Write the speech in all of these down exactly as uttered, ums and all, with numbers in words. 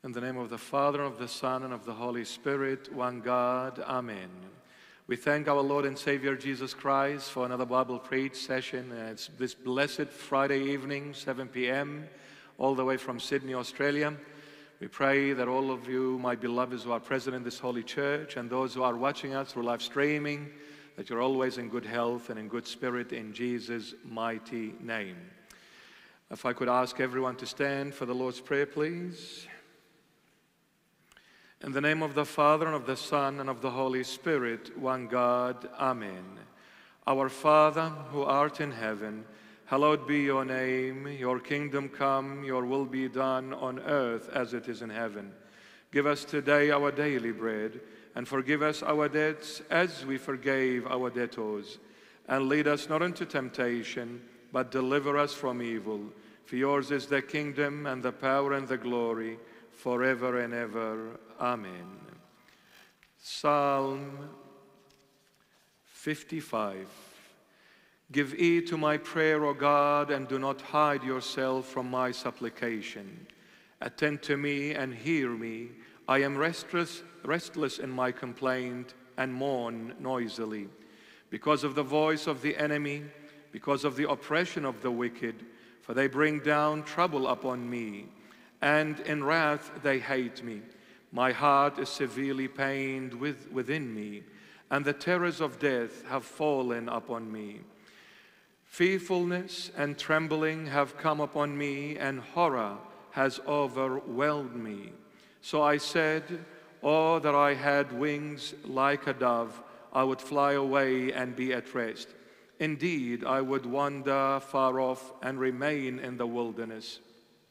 In the name of the Father, and of the Son, and of the Holy Spirit, one God. Amen. We thank our Lord and Savior Jesus Christ for another Bible preach session. Uh, It's this blessed Friday evening, seven p m, all the way from Sydney, Australia. We pray that all of you, my beloveds who are present in this holy church, and those who are watching us through live streaming, that you're always in good health and in good spirit in Jesus' mighty name. If I could ask everyone to stand for the Lord's Prayer, please. In the name of the Father, and of the Son, and of the Holy Spirit, one God. Amen. Our Father, who art in heaven, hallowed be your name. Your kingdom come, your will be done on earth as it is in heaven. Give us today our daily bread, and forgive us our debts as we forgave our debtors. And lead us not into temptation, but deliver us from evil. For yours is the kingdom, and the power, and the glory, forever and ever. Amen. Psalm fifty-five. Give ear to my prayer, O God, and do not hide yourself from my supplication. Attend to me and hear me. I am restless, restless in my complaint, and mourn noisily, because of the voice of the enemy, because of the oppression of the wicked, for they bring down trouble upon me, and in wrath they hate me. My heart is severely pained with, within me, and the terrors of death have fallen upon me. Fearfulness and trembling have come upon me, and horror has overwhelmed me. So I said, oh, that I had wings like a dove, I would fly away and be at rest. Indeed, I would wander far off and remain in the wilderness.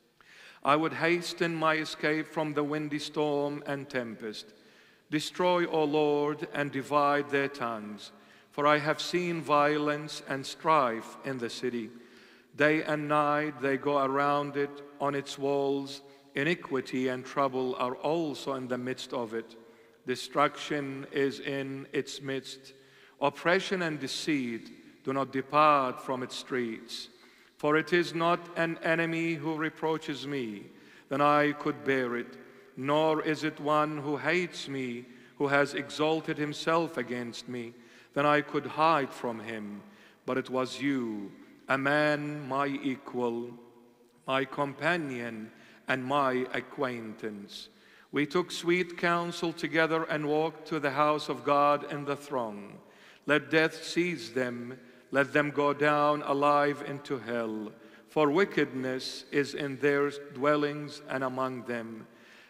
I would hasten my escape from the windy storm and tempest. Destroy, O Lord, and divide their tongues, for I have seen violence and strife in the city. Day and night they go around it on its walls. Iniquity and trouble are also in the midst of it. Destruction is in its midst. Oppression and deceit do not depart from its streets. For it is not an enemy who reproaches me, then I could bear it, nor is it one who hates me, who has exalted himself against me, then I could hide from him. But it was you, a man my equal, my companion, and my acquaintance. We took sweet counsel together and walked to the house of God in the throng. Let death seize them. Let them go down alive into hell, for wickedness is in their dwellings and among them.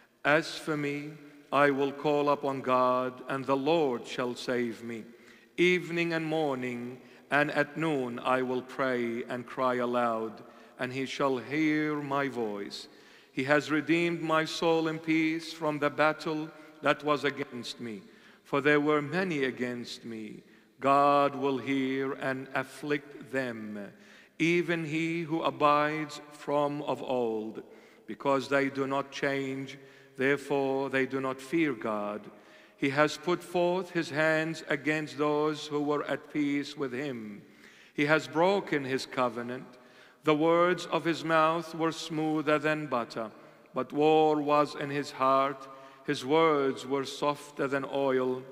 As for me, I will call upon God, and the Lord shall save me. Evening and morning and at noon I will pray and cry aloud, and he shall hear my voice. He has redeemed my soul in peace from the battle that was against me, for there were many against me. God will hear and afflict them, even he who abides from of old. Because they do not change, therefore they do not fear God. He has put forth his hands against those who were at peace with him. He has broken his covenant. The words of his mouth were smoother than butter, but war was in his heart. His words were softer than oil,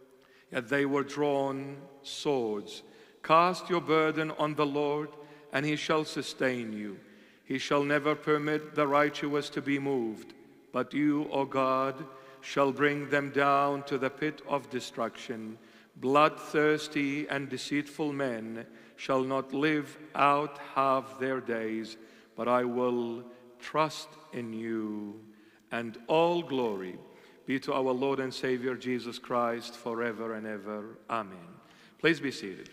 yet they were drawn swords. Cast your burden on the Lord, and he shall sustain you. He shall never permit the righteous to be moved, but you, O God, shall bring them down to the pit of destruction. Bloodthirsty and deceitful men shall not live out half their days, but I will trust in you. And all glory be to our Lord and Savior Jesus Christ forever and ever. Amen. Please be seated.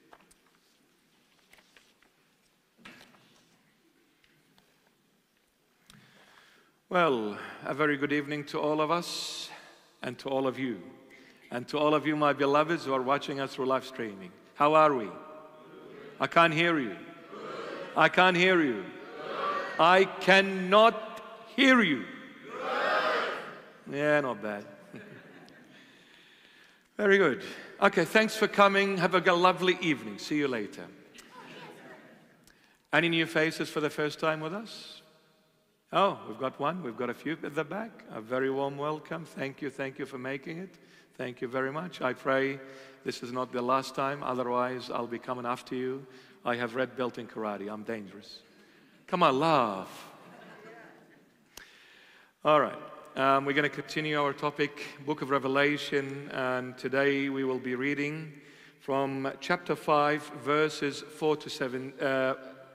Well, a very good evening to all of us and to all of you. And to all of you, my beloveds, who are watching us through live streaming. How are we? I can't hear you. I can't hear you. I cannot hear you. Yeah, not bad. Very good. Okay, thanks for coming. Have a lovely evening. See you later. Any new faces for the first time with us? Oh, we've got one. We've got a few at the back. A very warm welcome. Thank you. Thank you for making it. Thank you very much. I pray this is not the last time. Otherwise, I'll be coming after you. I have red belt in karate. I'm dangerous. Come on, laugh. All right. Um, we're going to continue our topic, Book of Revelation. And today we will be reading from chapter five, verses four to seven. Uh,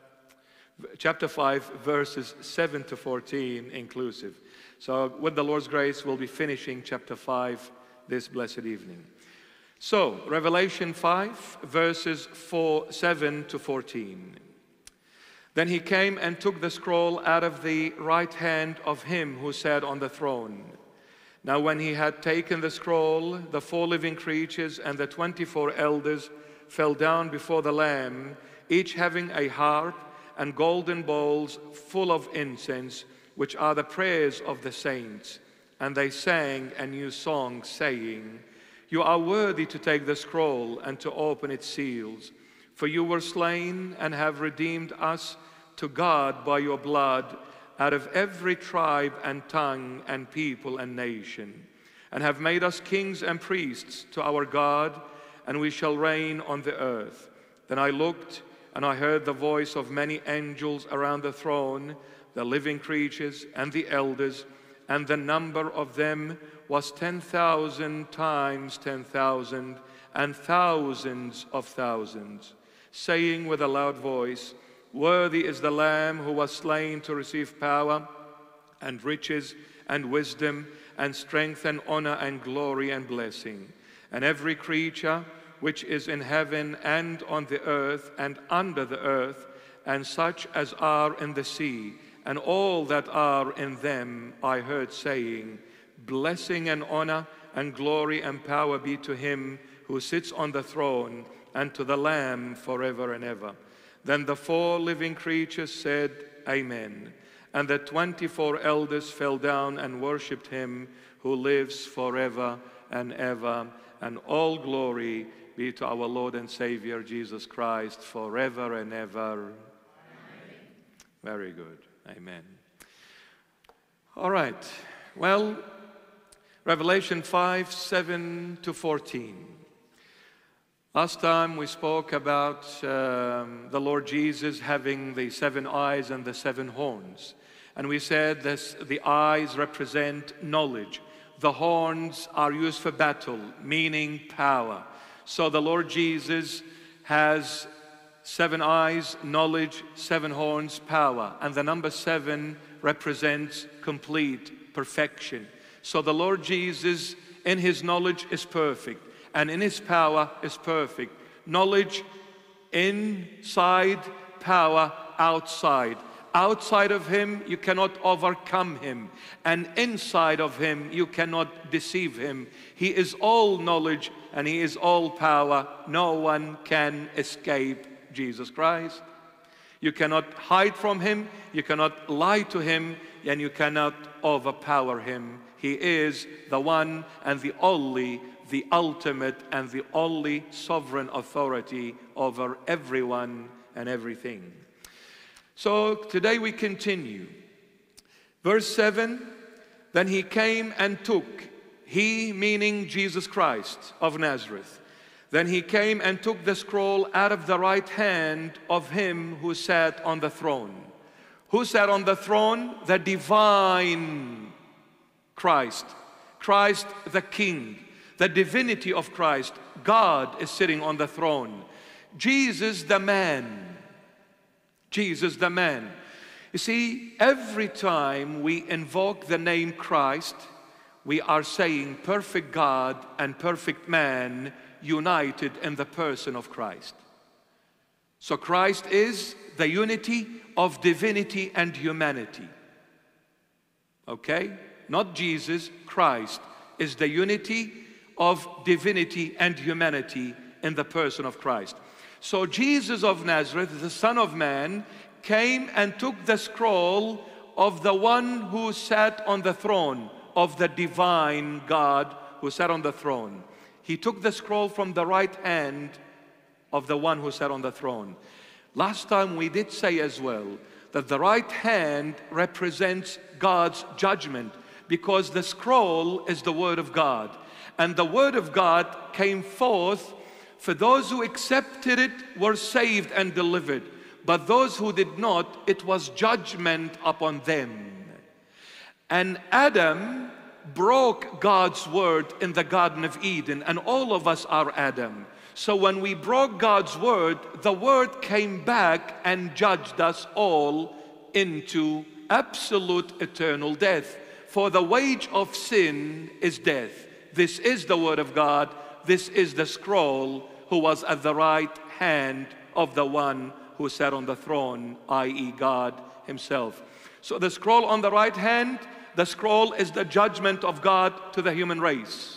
chapter five, verses seven to fourteen inclusive. So with the Lord's grace, we'll be finishing chapter five this blessed evening. So, Revelation five, verses four, seven to fourteen. Then he came and took the scroll out of the right hand of him who sat on the throne. Now when he had taken the scroll, the four living creatures and the twenty-four elders fell down before the Lamb, each having a harp and golden bowls full of incense, which are the prayers of the saints. And they sang a new song, saying, "You are worthy to take the scroll and to open its seals. For you were slain and have redeemed us to God by your blood out of every tribe and tongue and people and nation, and have made us kings and priests to our God, and we shall reign on the earth." Then I looked, and I heard the voice of many angels around the throne, the living creatures and the elders, and the number of them was ten thousand times ten thousand, and thousands of thousands, saying with a loud voice, "Worthy is the Lamb who was slain to receive power and riches and wisdom and strength and honor and glory and blessing." And every creature which is in heaven and on the earth and under the earth, and such as are in the sea, and all that are in them, I heard saying, "Blessing and honor and glory and power be to him who sits on the throne and to the Lamb forever and ever." Then the four living creatures said, "Amen." And the twenty-four elders fell down and worshipped him who lives forever and ever. And all glory be to our Lord and Savior Jesus Christ forever and ever. Amen. Very good. Amen. All right. Well, Revelation five, seven to fourteen. Last time we spoke about um, the Lord Jesus having the seven eyes and the seven horns. And we said this, the eyes represent knowledge. The horns are used for battle, meaning power. So the Lord Jesus has seven eyes, knowledge, seven horns, power. And the number seven represents complete perfection. So the Lord Jesus in his knowledge is perfect, and in his power is perfect. Knowledge inside, power outside. Outside of him, you cannot overcome him. And inside of him, you cannot deceive him. He is all knowledge and he is all power. No one can escape Jesus Christ. You cannot hide from him, you cannot lie to him, and you cannot overpower him. He is the one and the only, the ultimate and the only sovereign authority over everyone and everything. So today we continue. Verse seven, then he came and took, he meaning Jesus Christ of Nazareth. Then he came and took the scroll out of the right hand of him who sat on the throne. Who sat on the throne? The divine Christ. Christ the King. The divinity of Christ. God is sitting on the throne. Jesus the man. Jesus the man. You see, every time we invoke the name Christ, we are saying perfect God and perfect man united in the person of Christ. So Christ is the unity of divinity and humanity. Okay? Not Jesus, Christ is the unity of divinity and humanity in the person of Christ. So Jesus of Nazareth, the Son of Man, came and took the scroll of the one who sat on the throne, of the divine God who sat on the throne. He took the scroll from the right hand of the one who sat on the throne. Last time we did say as well, that the right hand represents God's judgment, because the scroll is the Word of God. And the Word of God came forth. For those who accepted it were saved and delivered. But those who did not, it was judgment upon them. And Adam broke God's word in the Garden of Eden, and all of us are Adam. So when we broke God's word, the word came back and judged us all into absolute eternal death. For the wage of sin is death. This is the word of God. This is the scroll who was at the right hand of the one who sat on the throne, that is God himself. So the scroll on the right hand, the scroll is the judgment of God to the human race.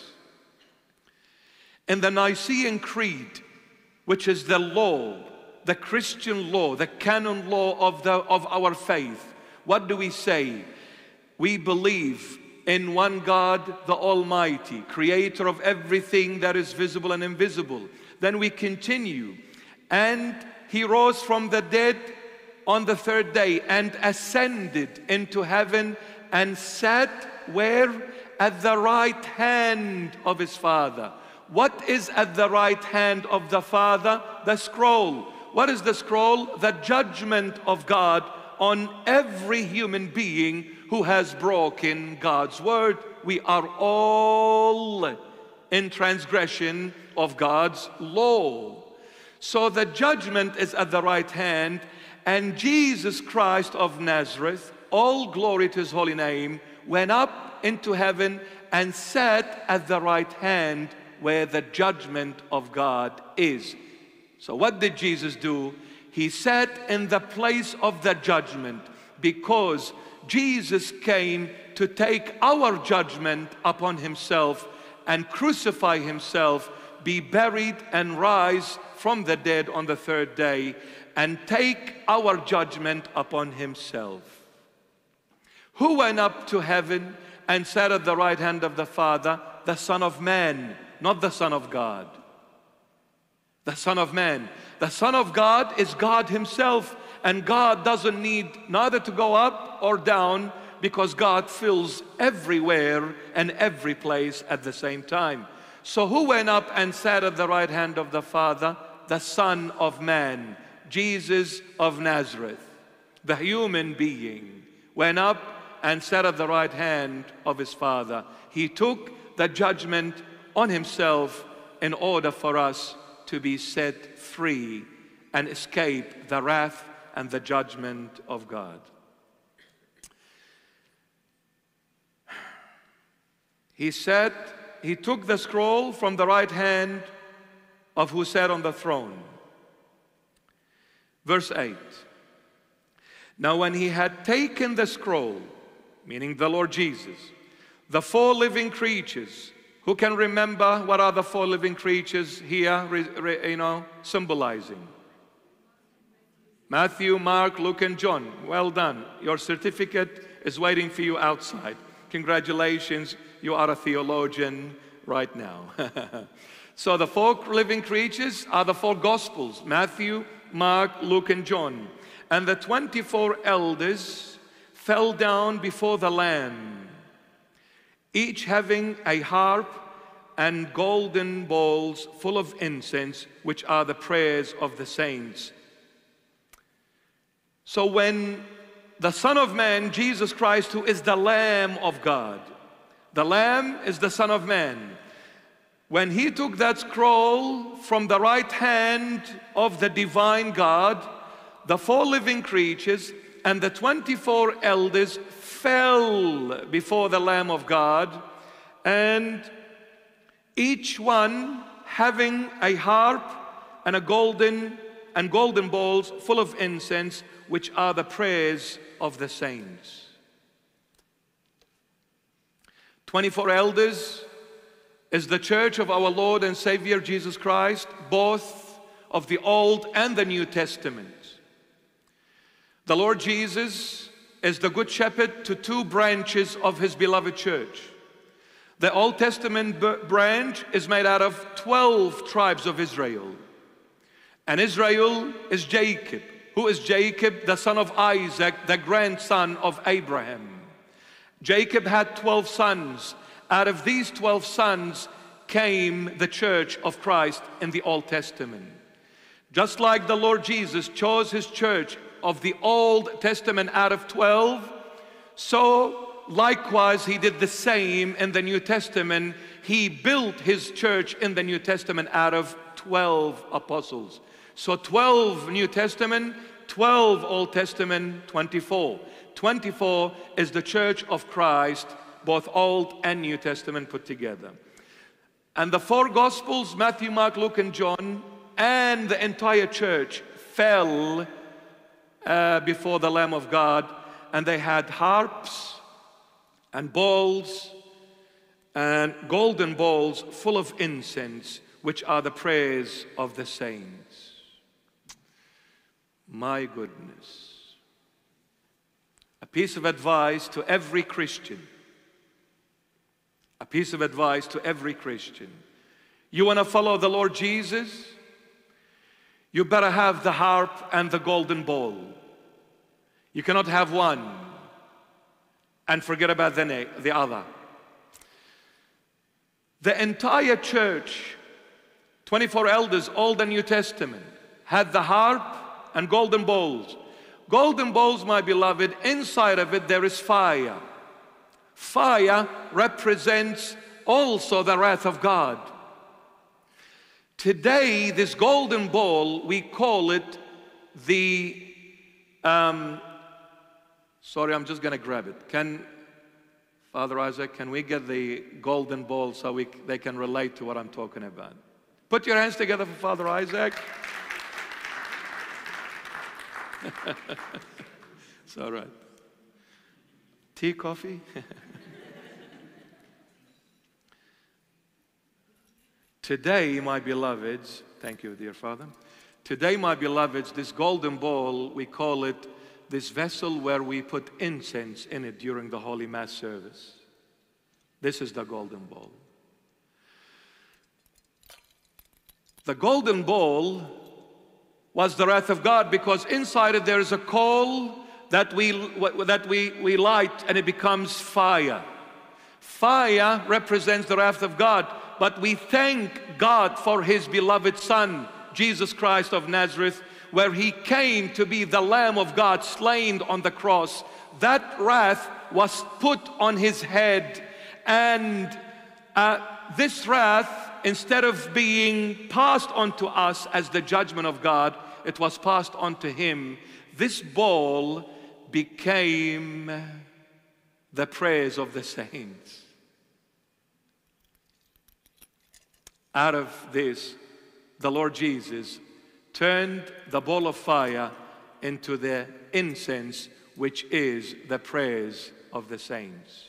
In the Nicene Creed, which is the law, the Christian law, the canon law of, the, of our faith, what do we say? We believe in one God, the Almighty, creator of everything that is visible and invisible. Then we continue, and he rose from the dead on the third day and ascended into heaven and sat where? At the right hand of his Father. What is at the right hand of the Father? The scroll. What is the scroll? The judgment of God on every human being who has broken God's word. We are all in transgression of God's law. So the judgment is at the right hand, and Jesus Christ of Nazareth, all glory to his holy name, went up into heaven and sat at the right hand where the judgment of God is. So what did Jesus do? He sat in the place of the judgment, because Jesus came to take our judgment upon himself and crucify himself, be buried and rise from the dead on the third day, and take our judgment upon himself. Who went up to heaven and sat at the right hand of the Father? The Son of Man, not the Son of God. The Son of Man. The Son of God is God himself, and God doesn't need neither to go up or down, because God fills everywhere and every place at the same time. So who went up and sat at the right hand of the Father? The Son of Man, Jesus of Nazareth, the human being, went up and sat at the right hand of his Father. He took the judgment on himself in order for us to be set free and escape the wrath and the judgment of God. He said, he took the scroll from the right hand of who sat on the throne. Verse eight. Now when he had taken the scroll, meaning the Lord Jesus, the four living creatures, who can remember what are the four living creatures here, you know, symbolizing? Matthew, Mark, Luke, and John. Well done. Your certificate is waiting for you outside. Congratulations, you are a theologian right now. So the four living creatures are the four Gospels: Matthew, Mark, Luke, and John. And the twenty-four elders fell down before the Lamb, each having a harp and golden bowls full of incense, which are the prayers of the saints. So when the Son of Man, Jesus Christ, who is the Lamb of God, the Lamb is the Son of Man, when he took that scroll from the right hand of the divine God, the four living creatures and the twenty-four elders fell before the Lamb of God, and each one having a harp and a golden and golden bowls full of incense, which are the prayers of the saints. twenty-four elders is the church of our Lord and Savior Jesus Christ, both of the Old and the New Testament. The Lord Jesus is the Good Shepherd to two branches of his beloved church. The Old Testament branch is made out of twelve tribes of Israel. And Israel is Jacob, Who is Jacob? The son of Isaac, the grandson of Abraham. Jacob had twelve sons. Out of these twelve sons came the church of Christ in the Old Testament. Just like the Lord Jesus chose his church of the Old Testament out of twelve, so likewise he did the same in the New Testament. He built his church in the New Testament out of twelve apostles. So twelve New Testament, twelve Old Testament, twenty-four. twenty-four is the church of Christ, both Old and New Testament put together. And the four Gospels, Matthew, Mark, Luke, and John, and the entire church fell uh, before the Lamb of God, and they had harps and bowls and golden bowls full of incense, which are the prayers of the saints. My goodness. A piece of advice to every Christian. A piece of advice to every Christian. You want to follow the Lord Jesus? You better have the harp and the golden bowl. You cannot have one and forget about the, na- the other. The entire church, twenty-four elders, Old and New Testament, had the harp and golden bowls. Golden bowls, my beloved, inside of it there is fire. Fire represents also the wrath of God. Today, this golden bowl, we call it the, um, sorry, I'm just going to grab it. Can, Father Isaac, can we get the golden bowl so we, they can relate to what I'm talking about? Put your hands together for Father Isaac. It's all right. Tea, coffee? Today, my beloveds, thank you, dear Father. Today, my beloveds, this golden bowl, we call it this vessel where we put incense in it during the Holy Mass service. This is the golden bowl. The golden bowl was the wrath of God, because inside it there is a coal that we, that we, we light, and it becomes fire. Fire represents the wrath of God, but we thank God for his beloved Son, Jesus Christ of Nazareth, where he came to be the Lamb of God slain on the cross. That wrath was put on his head, and uh, this wrath, instead of being passed on to us as the judgment of God, it was passed on to him. This bowl became the prayers of the saints. Out of this, the Lord Jesus turned the bowl of fire into the incense, which is the prayers of the saints.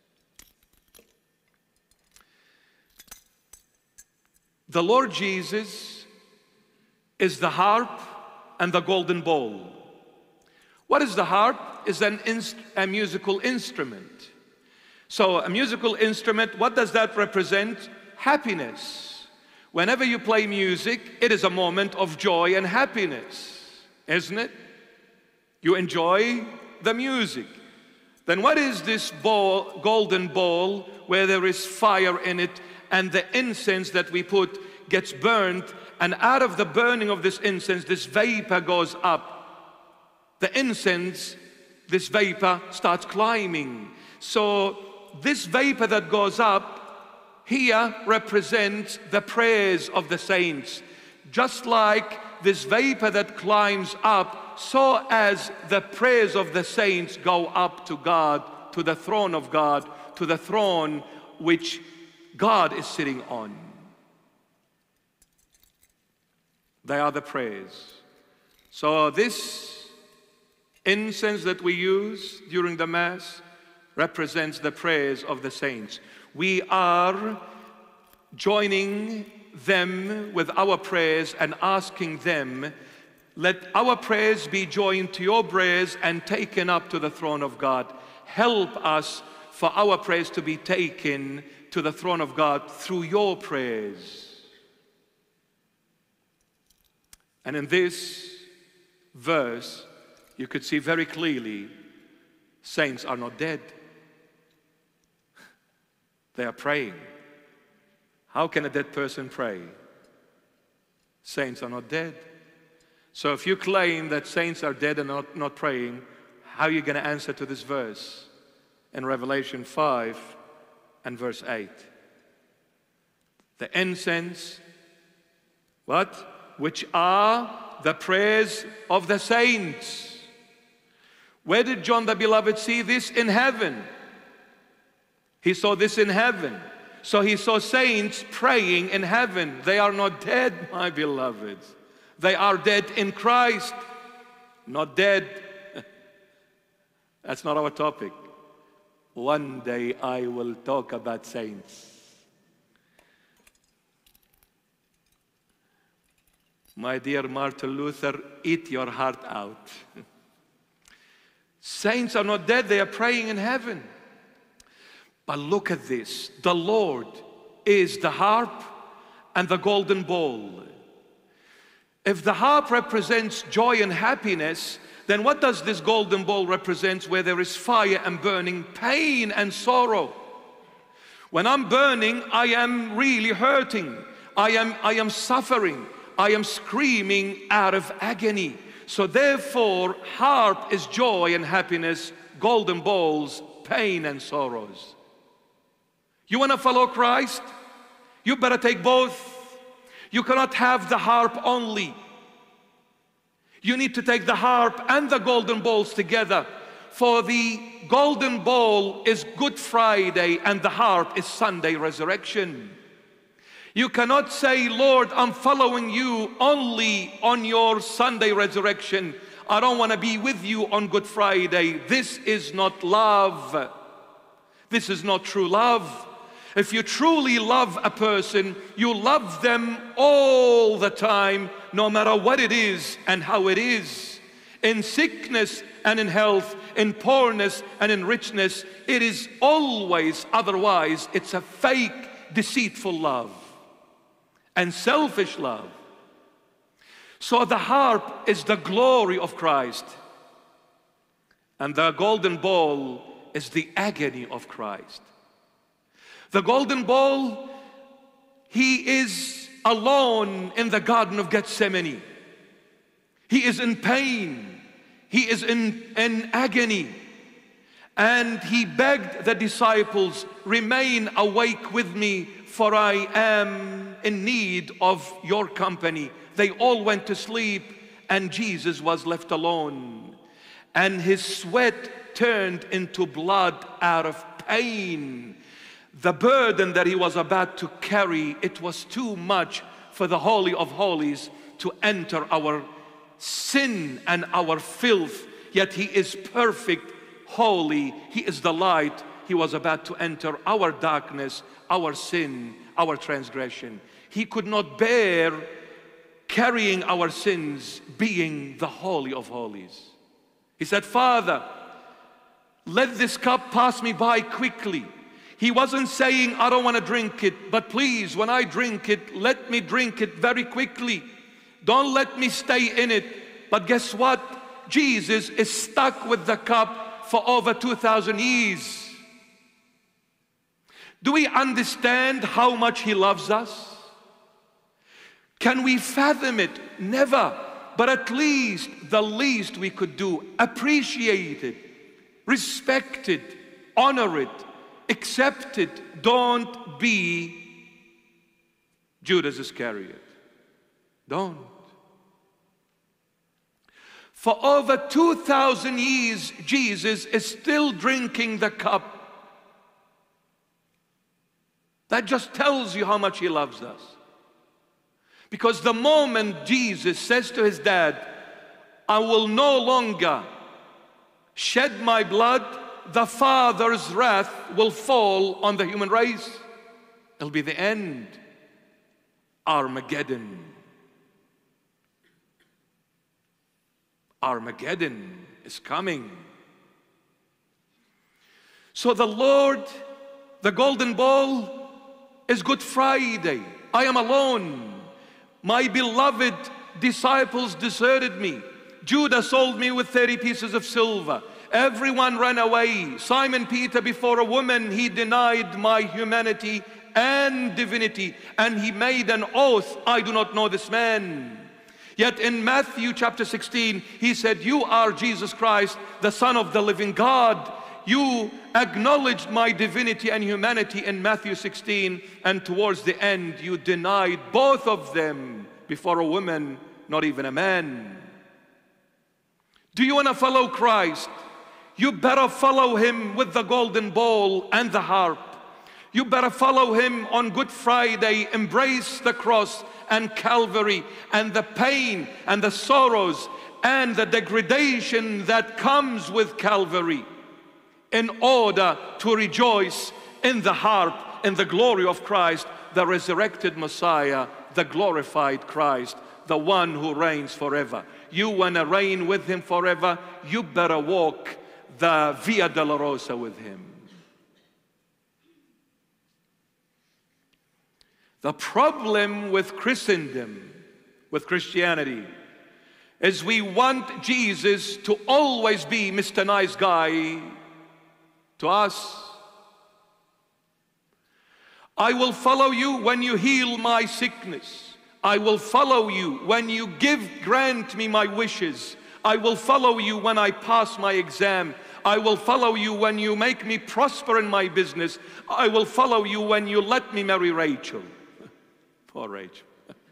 The Lord Jesus is the harp and the golden bowl. What is the harp? Is an inst- a musical instrument. So a musical instrument, what does that represent? Happiness. Whenever you play music, it is a moment of joy and happiness, isn't it? You enjoy the music. Then what is this bowl, golden bowl, where there is fire in it, and the incense that we put gets burned, and out of the burning of this incense, this vapor goes up. The incense, this vapor starts climbing. So this vapor that goes up here represents the prayers of the saints. Just like this vapor that climbs up, so as the prayers of the saints go up to God, to the throne of God, to the throne which God is sitting on. They are the prayers. So this incense that we use during the Mass represents the prayers of the saints. We are joining them with our prayers and asking them, let our prayers be joined to your prayers and taken up to the throne of God. Help us for our prayers to be taken to the throne of God through your prayers. And in this, verse, you could see very clearly, saints are not dead. They are praying. How can a dead person pray? Saints are not dead. So if you claim that saints are dead and not, not praying, how are you going to answer to this verse in Revelation five and verse eight? The incense, what? Which are the prayers of the saints. Where did John the Beloved see this? In heaven. He saw this in heaven. So he saw saints praying in heaven. They are not dead, my beloveds. They are dead in Christ, not dead. That's not our topic. One day I will talk about saints. My dear Martin Luther, eat your heart out. Saints are not dead, they are praying in heaven. But look at this. The Lord is the harp and the golden bowl. If the harp represents joy and happiness, then what does this golden bowl represent where there is fire and burning, pain and sorrow? When I'm burning, I am really hurting. I am, I am suffering. I am screaming out of agony. So therefore, harp is joy and happiness, golden bowls, pain and sorrows. You want to follow Christ? You better take both. You cannot have the harp only. You need to take the harp and the golden bowls together. For the golden bowl is Good Friday and the harp is Sunday resurrection. You cannot say, Lord, I'm following you only on your Sunday resurrection. I don't want to be with you on Good Friday. This is not love. This is not true love. If you truly love a person, you love them all the time, no matter what it is and how it is. In sickness and in health, in poorness and in richness, it is always otherwise. It's a fake, deceitful love and selfish love. So the harp is the glory of Christ, and the golden bowl is the agony of Christ. The golden bowl, he is alone in the Garden of Gethsemane. He is in pain. He is in, in agony. And he begged the disciples, remain awake with me, for I am in need of your company. They all went to sleep, and Jesus was left alone. And his sweat turned into blood out of pain. The burden that he was about to carry, it was too much for the Holy of Holies to enter our sin and our filth. Yet he is perfect, holy. He is the light. He was about to enter our darkness, our sin, our transgression. He could not bear carrying our sins, being the Holy of Holies. He said, Father, let this cup pass me by quickly. He wasn't saying, I don't want to drink it, but please, when I drink it, let me drink it very quickly. Don't let me stay in it. But guess what? Jesus is stuck with the cup for over two thousand years. Do we understand how much he loves us? Can we fathom it? Never. But at least, the least we could do, appreciate it, respect it, honor it, accept it. Don't be Judas Iscariot. Don't. For over two thousand years, Jesus is still drinking the cup. That just tells you how much he loves us. Because the moment Jesus says to his dad, I will no longer shed my blood, the Father's wrath will fall on the human race. It'll be the end. Armageddon. Armageddon is coming. So the Lord, the golden bowl, is Good Friday. I am alone. My beloved disciples deserted me. Judas sold me with thirty pieces of silver. Everyone ran away. Simon Peter, before a woman, he denied my humanity and divinity, and he made an oath, I do not know this man. Yet in Matthew chapter sixteen, he said, you are Jesus Christ, the Son of the living God. You acknowledged my divinity and humanity in Matthew sixteen, and towards the end, you denied both of them before a woman, not even a man. Do you want to follow Christ? You better follow him with the golden bowl and the harp. You better follow him on Good Friday, embrace the cross and Calvary and the pain and the sorrows and the degradation that comes with Calvary, in order to rejoice in the harp, in the glory of Christ, the resurrected Messiah, the glorified Christ, the one who reigns forever. You want to reign with him forever, you better walk the Via Dolorosa with him. The problem with Christendom, with Christianity, is we want Jesus to always be Mister Nice Guy to us. I will follow you when you heal my sickness. I will follow you when you give, grant me my wishes. I will follow you when I pass my exam. I will follow you when you make me prosper in my business. I will follow you when you let me marry Rachel. Poor Rachel.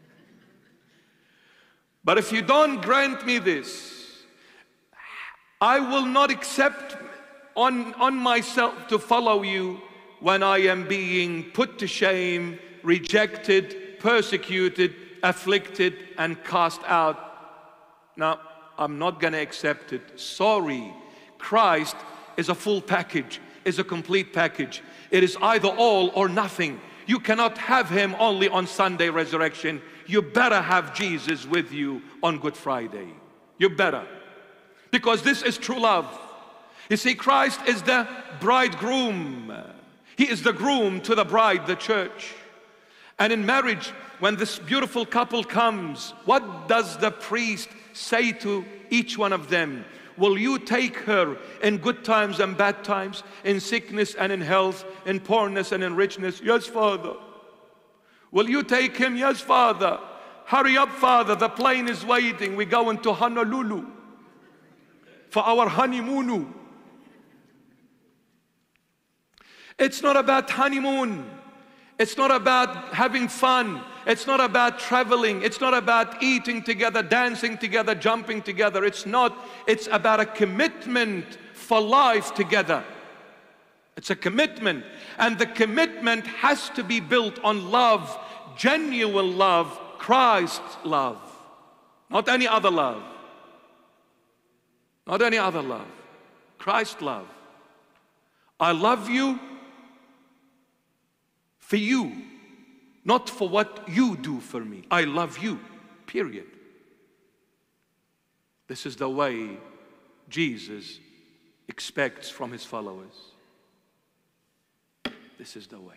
But if you don't grant me this, I will not accept on, on myself to follow you when I am being put to shame, rejected, persecuted, afflicted, and cast out. Now, I'm not going to accept it. Sorry. Christ is a full package, is a complete package. It is either all or nothing. You cannot have him only on Sunday resurrection. You better have Jesus with you on Good Friday. You better. Because this is true love. You see, Christ is the bridegroom. He is the groom to the bride, the church. And in marriage, when this beautiful couple comes, what does the priest say to each one of them? Will you take her in good times and bad times, in sickness and in health, in poorness and in richness? Yes, Father. Will you take him? Yes, Father. Hurry up, Father, the plane is waiting. We're going to Honolulu for our honeymoon. It's not about honeymoon. It's not about having fun. It's not about traveling. It's not about eating together, dancing together, jumping together. It's not. It's about a commitment for life together. It's a commitment. And the commitment has to be built on love, genuine love, Christ's love. Not any other love. Not any other love. Christ's love. I love you for you, not for what you do for me. I love you, period. This is the way Jesus expects from his followers. This is the way.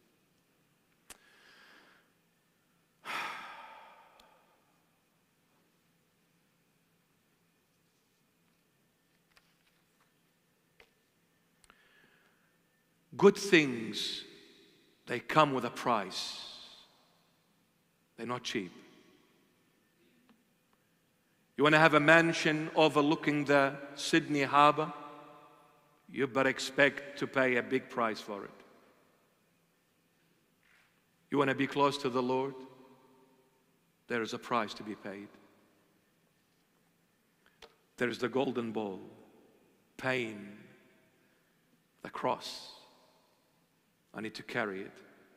Good things, they come with a price. They're not cheap. You want to have a mansion overlooking the Sydney Harbour? You better expect to pay a big price for it. You want to be close to the Lord? There is a price to be paid. There is the golden bowl, pain, the cross. I need to carry it.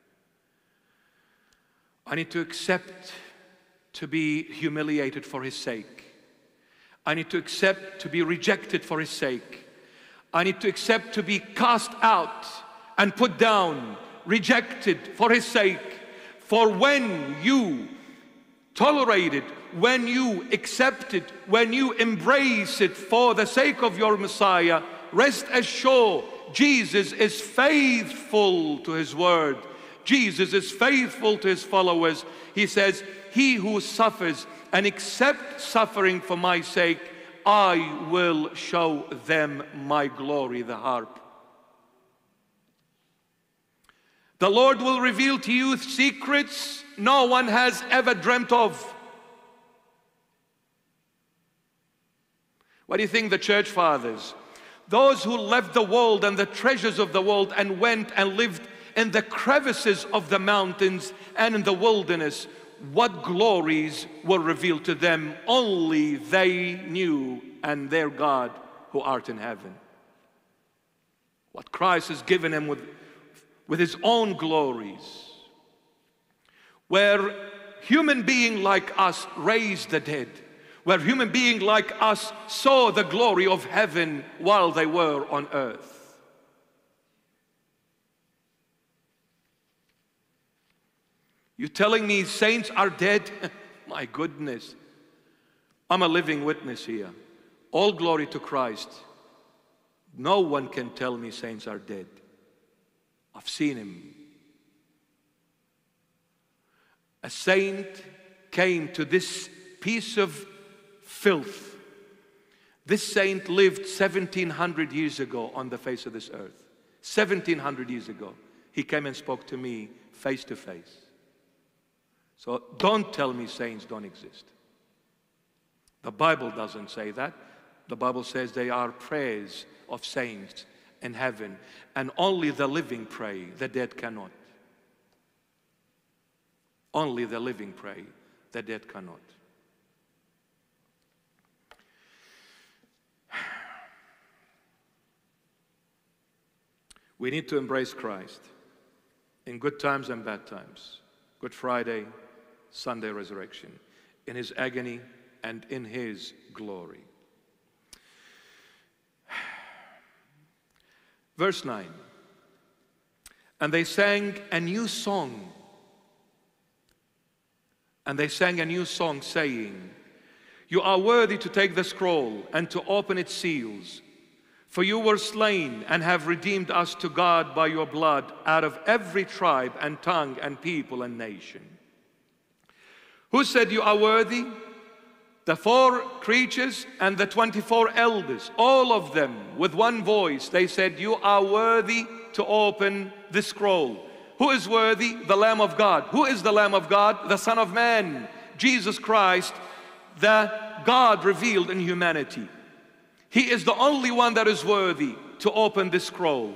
I need to accept to be humiliated for his sake. I need to accept to be rejected for his sake. I need to accept to be cast out and put down, rejected for his sake. For when you tolerate it, when you accept it, when you embrace it for the sake of your Messiah, rest assured, Jesus is faithful to his word. Jesus is faithful to his followers. He says, he who suffers and accept suffering for my sake, I will show them my glory, the harp. The Lord will reveal to you secrets no one has ever dreamt of. What do you think the church fathers, those who left the world and the treasures of the world and went and lived in the crevices of the mountains and in the wilderness, what glories were revealed to them? Only they knew, and their God who art in heaven. What Christ has given him with, with his own glories. Where human being like us raised the dead. Where human being like us saw the glory of heaven while they were on earth. You telling me saints are dead? My goodness. I'm a living witness here. All glory to Christ. No one can tell me saints are dead. I've seen him. A saint came to this piece of filth. This saint lived seventeen hundred years ago on the face of this earth. seventeen hundred years ago. He came and spoke to me face to face. So don't tell me saints don't exist. The Bible doesn't say that. The Bible says they are prayers of saints in heaven. And only the living pray, the dead cannot. Only the living pray, the dead cannot. We need to embrace Christ in good times and bad times. Good Friday, Sunday resurrection, in his agony and in his glory. Verse nine. And they sang a new song. And they sang a new song saying, you are worthy to take the scroll and to open its seals. For you were slain and have redeemed us to God by your blood out of every tribe and tongue and people and nation. Who said you are worthy? The four creatures and the twenty-four elders, all of them with one voice, they said, you are worthy to open the scroll. Who is worthy? The Lamb of God. Who is the Lamb of God? The Son of Man, Jesus Christ, the God revealed in humanity. He is the only one that is worthy to open the scroll.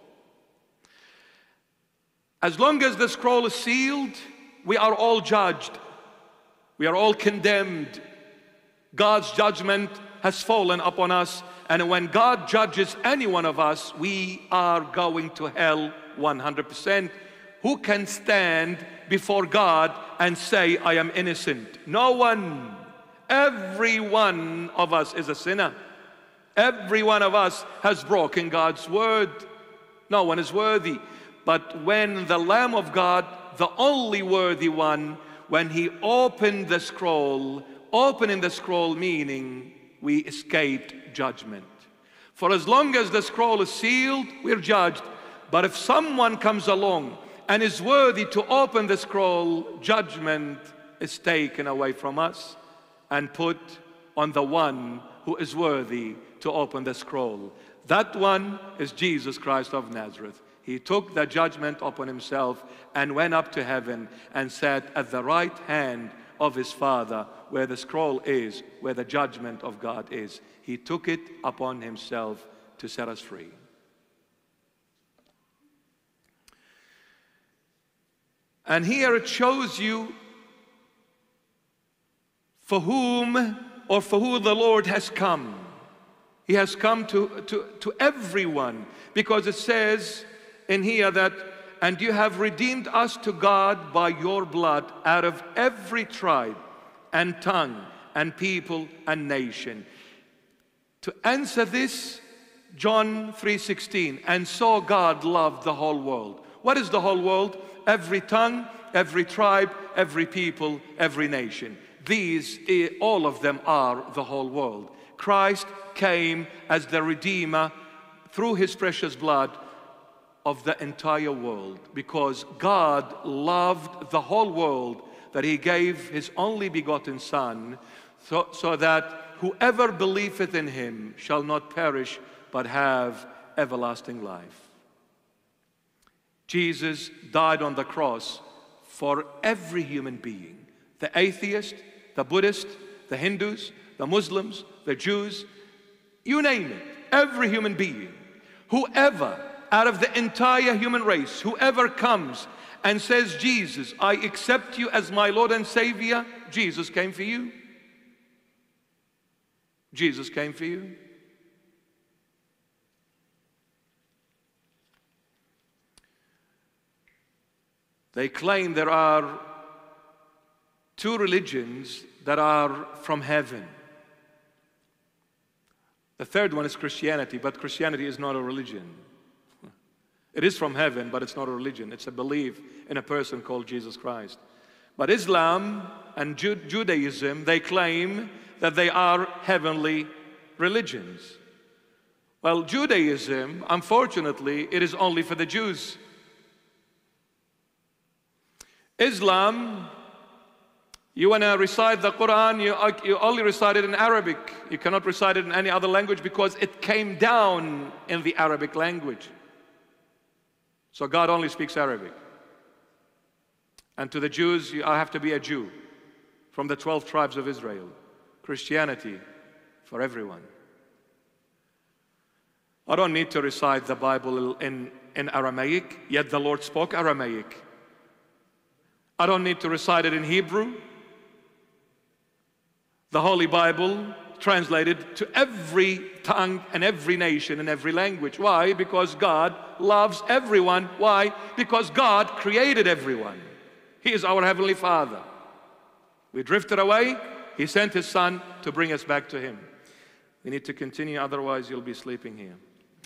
As long as the scroll is sealed, we are all judged. We are all condemned. God's judgment has fallen upon us. And when God judges any one of us, we are going to hell one hundred percent. Who can stand before God and say, I am innocent? No one. Every one of us is a sinner. Every one of us has broken God's word. No one is worthy. But when the Lamb of God, the only worthy one, when he opened the scroll, opening the scroll meaning we escaped judgment. For as long as the scroll is sealed, we're judged. But if someone comes along and is worthy to open the scroll, judgment is taken away from us and put on the one who is worthy to open the scroll. That one is Jesus Christ of Nazareth. He took the judgment upon himself and went up to heaven and sat at the right hand of his Father, where the scroll is, where the judgment of God is. He took it upon himself to set us free. And here it shows you for whom or for who the Lord has come. He has come to, to, to everyone, because it says in here that, and you have redeemed us to God by your blood out of every tribe and tongue and people and nation. To answer this, John three sixteen, and so God loved the whole world. What is the whole world? Every tongue, every tribe, every people, every nation. These, all of them are the whole world. Christ came as the Redeemer through his precious blood of the entire world, because God loved the whole world that he gave his only begotten Son, so, so that whoever believeth in him shall not perish, but have everlasting life. Jesus died on the cross for every human being, the atheist, the Buddhist, the Hindus, the Muslims, the Jews, you name it, every human being. Whoever out of the entire human race, whoever comes and says, Jesus, I accept you as my Lord and Savior, Jesus came for you. Jesus came for you. They claim there are two religions that are from heaven. The third one is Christianity, but Christianity is not a religion. It is from heaven, but it's not a religion. It's a belief in a person called Jesus Christ. But Islam and Ju- Judaism, they claim that they are heavenly religions. Well, Judaism, unfortunately, it is only for the Jews. Islam, you want to recite the Quran, you, you only recite it in Arabic. You cannot recite it in any other language because it came down in the Arabic language. So God only speaks Arabic. And to the Jews, you have to be a Jew from the twelve tribes of Israel. Christianity for everyone. I don't need to recite the Bible in, in Aramaic, yet the Lord spoke Aramaic. I don't need to recite it in Hebrew. The Holy Bible translated to every tongue and every nation and every language. Why? Because God loves everyone. Why? Because God created everyone. He is our Heavenly Father. We drifted away. He sent His Son to bring us back to Him. We need to continue, otherwise you'll be sleeping here.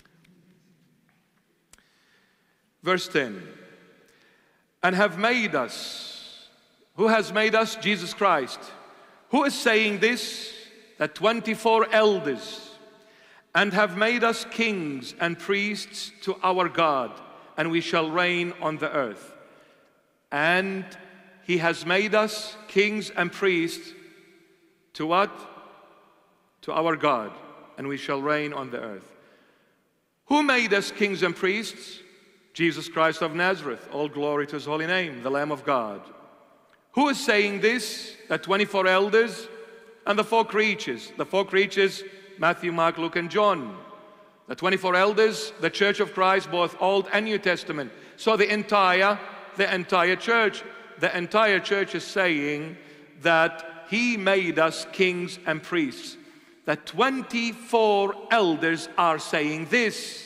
Verse ten. And have made us. Who has made us? Jesus Christ. Who is saying this? The twenty-four elders. And have made us kings and priests to our God, and we shall reign on the earth. And He has made us kings and priests to what? To our God, and we shall reign on the earth. Who made us kings and priests? Jesus Christ of Nazareth. All glory to His holy name, the Lamb of God. Who is saying this? The twenty-four elders and the four creatures. The four creatures, Matthew, Mark, Luke, and John. The twenty-four elders, the Church of Christ, both Old and New Testament. So the entire, the entire church. The entire church is saying that He made us kings and priests. The twenty-four elders are saying this.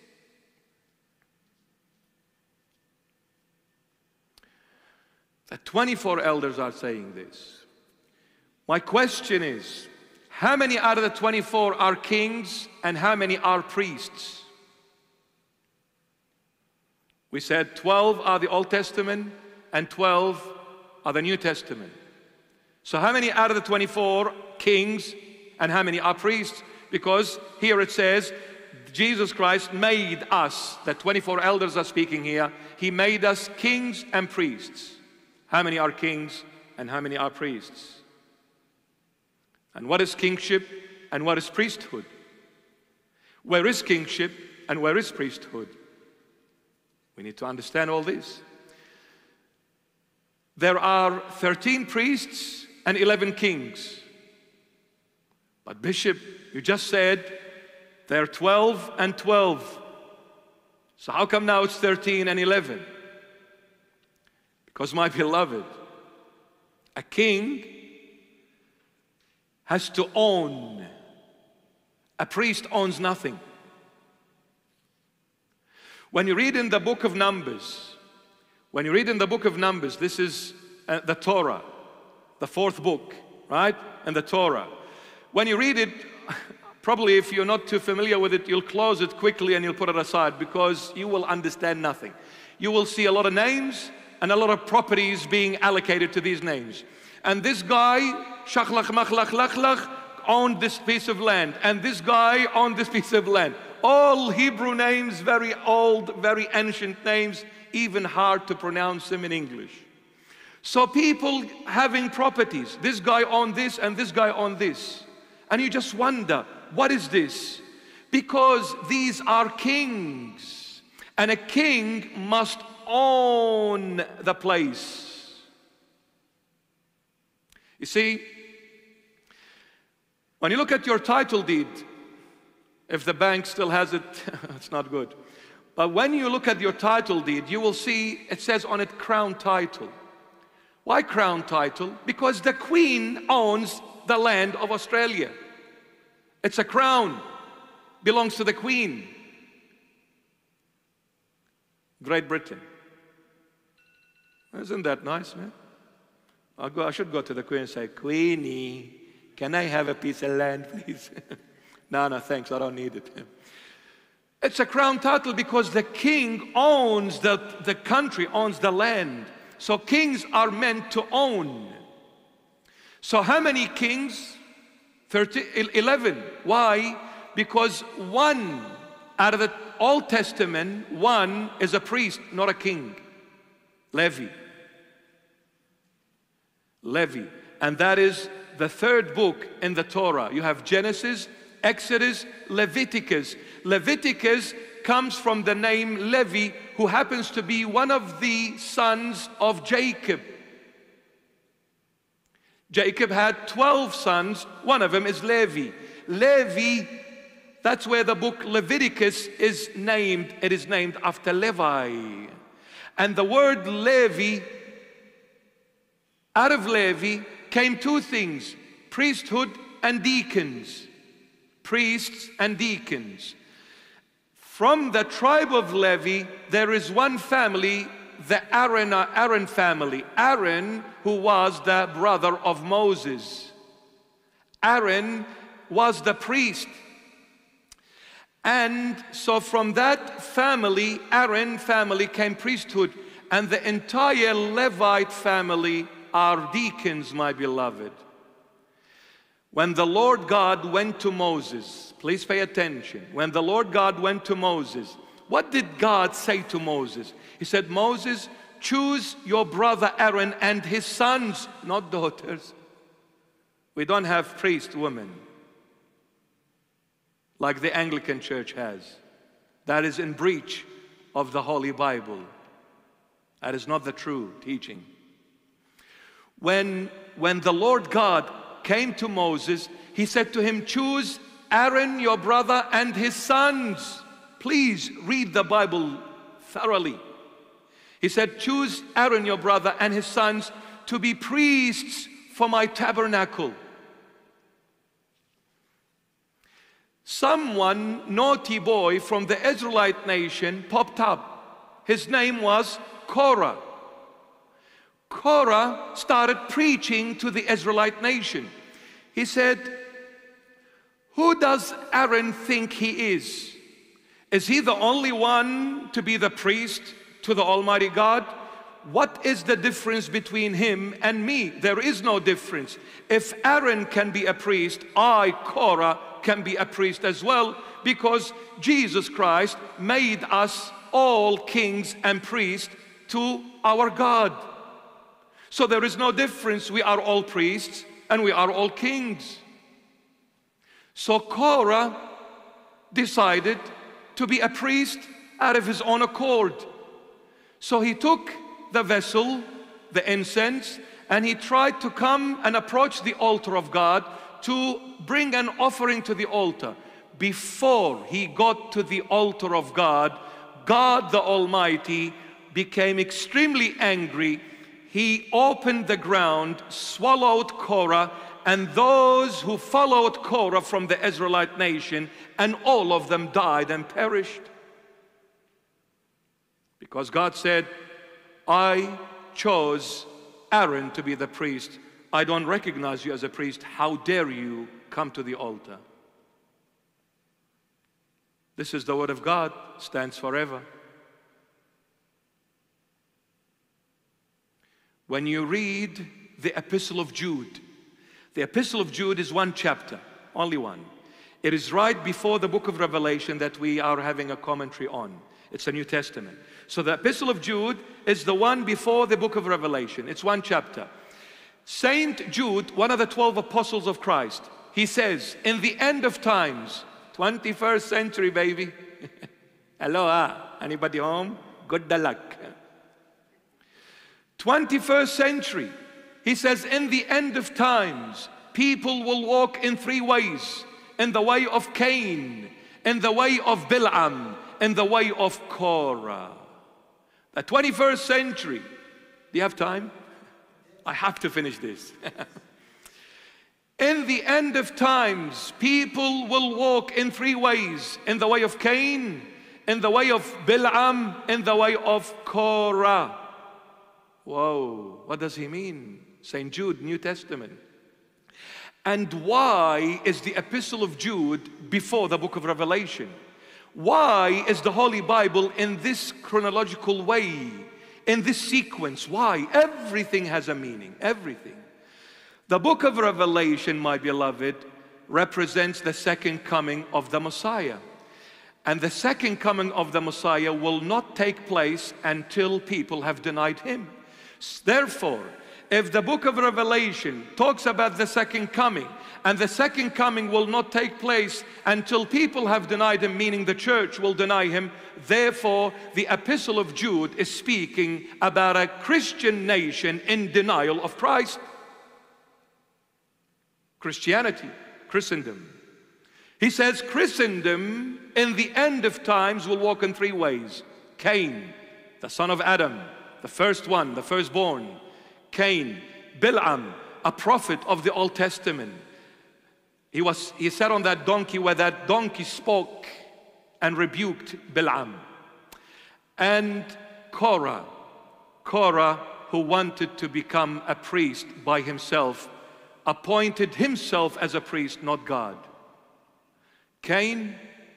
The twenty-four elders are saying this. My question is, how many out of the twenty-four are kings and how many are priests? We said twelve are the Old Testament and twelve are the New Testament. So how many out of the twenty-four kings and how many are priests? Because here it says, Jesus Christ made us, the twenty-four elders are speaking here, He made us kings and priests. How many are kings and how many are priests? And what is kingship and what is priesthood? Where is kingship and where is priesthood? We need to understand all this. There are thirteen priests and eleven kings. But Bishop, you just said there are twelve and twelve. So how come now it's thirteen and eleven? Because, my beloved, a king has to own. A priest owns nothing. When you read in the book of Numbers, when you read in the book of Numbers, this is uh, the Torah, the fourth book, right? And the Torah. When you read it, probably if you're not too familiar with it, you'll close it quickly and you'll put it aside because you will understand nothing. You will see a lot of names and a lot of properties being allocated to these names. And this guy, Shachlach, Machlach, Lachlach, owned this piece of land. And this guy owned this piece of land. All Hebrew names, very old, very ancient names, even hard to pronounce them in English. So people having properties, this guy owned this and this guy owned this. And you just wonder, what is this? Because these are kings. And a king must own the place. You see, when you look at your title deed, if the bank still has it, it's not good. But when you look at your title deed, you will see it says on it crown title. Why crown title? Because the Queen owns the land of Australia. It's a crown, belongs to the Queen. Great Britain. Isn't that nice, man? I'll go, I should go to the Queen and say, Queenie, can I have a piece of land, please? No, no, thanks, I don't need it. It's a crown title because the king owns the, the country, owns the land. So kings are meant to own. So how many kings? thirty, eleven. Why? Because one out of the Old Testament, one is a priest, not a king. Levi. Levi. And that is the third book in the Torah. You have Genesis, Exodus, Leviticus. Leviticus comes from the name Levi, who happens to be one of the sons of Jacob. Jacob had twelve sons. One of them is Levi. Levi, that's where the book Leviticus is named. It is named after Levi. And the word Levi, out of Levi came two things: priesthood and deacons. Priests and deacons. From the tribe of Levi, there is one family, the Aaron, Aaron family. Aaron, who was the brother of Moses. Aaron was the priest. And so from that family, Aaron family, came priesthood. And the entire Levite family are deacons, my beloved. When the Lord God went to Moses, please pay attention. When the Lord God went to Moses, what did God say to Moses? He said, Moses, choose your brother Aaron and his sons, not daughters. We don't have priest women like the Anglican Church has. That is in breach of the Holy Bible. That is not the true teaching. When, when the Lord God came to Moses, he said to him, choose Aaron, your brother, and his sons. Please read the Bible thoroughly. He said, choose Aaron, your brother, and his sons to be priests for my tabernacle. Someone, naughty boy from the Israelite nation, popped up. His name was Korah. Korah started preaching to the Israelite nation. He said, who does Aaron think he is? Is he the only one to be the priest to the Almighty God? What is the difference between him and me? There is no difference. If Aaron can be a priest, I, Korah, can be a priest as well, because Jesus Christ made us all kings and priests to our God. So there is no difference. We are all priests and we are all kings. So Korah decided to be a priest out of his own accord. So he took the vessel, the incense, and he tried to come and approach the altar of God to bring an offering to the altar. Before he got to the altar of God, God the Almighty became extremely angry. He opened the ground, swallowed Korah, and those who followed Korah from the Israelite nation, and all of them died and perished. Because God said, I chose Aaron to be the priest. I don't recognize you as a priest. How dare you come to the altar? This is the word of God, stands forever. When you read the Epistle of Jude, the Epistle of Jude is one chapter, only one. It is right before the book of Revelation that we are having a commentary on. It's the New Testament. So the Epistle of Jude is the one before the book of Revelation. It's one chapter. Saint Jude, one of the twelve apostles of Christ, he says, in the end of times, twenty-first century, baby. Hello, ah, anybody home? Good luck. twenty-first century, he says, in the end of times, people will walk in three ways. In the way of Cain, in the way of Bil'am, in the way of Korah. The twenty-first century. Do you have time? I have to finish this. In the end of times, people will walk in three ways. In the way of Cain, in the way of Bil'am, in the way of Korah. Whoa, what does he mean? Saint Jude, New Testament. And why is the Epistle of Jude before the book of Revelation? Why is the Holy Bible in this chronological way, in this sequence? Why? Everything has a meaning, everything. The book of Revelation, my beloved, represents the second coming of the Messiah. And the second coming of the Messiah will not take place until people have denied him. Therefore, if the book of Revelation talks about the second coming, and the second coming will not take place until people have denied him, meaning the church will deny him, therefore the Epistle of Jude is speaking about a Christian nation in denial of Christ. Christianity, Christendom. He says Christendom in the end of times will walk in three ways. Cain, the son of Adam, the first one, the firstborn. Cain, Bil'am, a prophet of the Old Testament. He was, he sat on that donkey where that donkey spoke and rebuked Bil'am. And Korah, Korah, who wanted to become a priest by himself, appointed himself as a priest, not God. Cain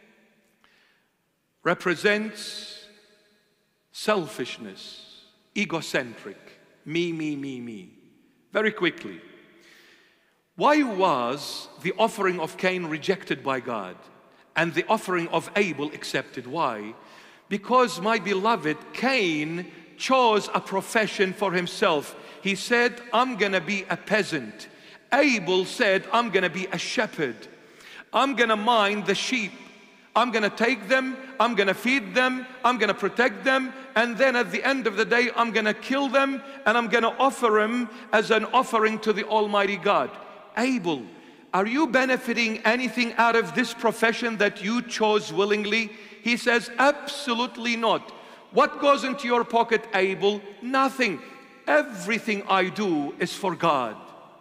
represents selfishness, egocentric. Me, me, me, me. Very quickly. Why was the offering of Cain rejected by God and the offering of Abel accepted? Why? Because, my beloved, Cain chose a profession for himself. He said, I'm gonna be a peasant. Abel said, I'm gonna be a shepherd. I'm gonna mind the sheep. I'm gonna take them, I'm gonna feed them, I'm gonna protect them, and then at the end of the day, I'm gonna kill them, and I'm gonna offer them as an offering to the Almighty God. Abel, are you benefiting anything out of this profession that you chose willingly? He says, absolutely not. What goes into your pocket, Abel? Nothing. Everything I do is for God.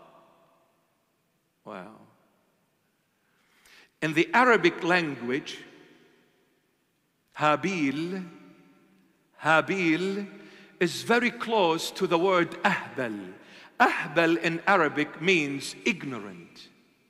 Wow. In the Arabic language, Habil, Habil is very close to the word Ahbal. Ahbal in Arabic means ignorant.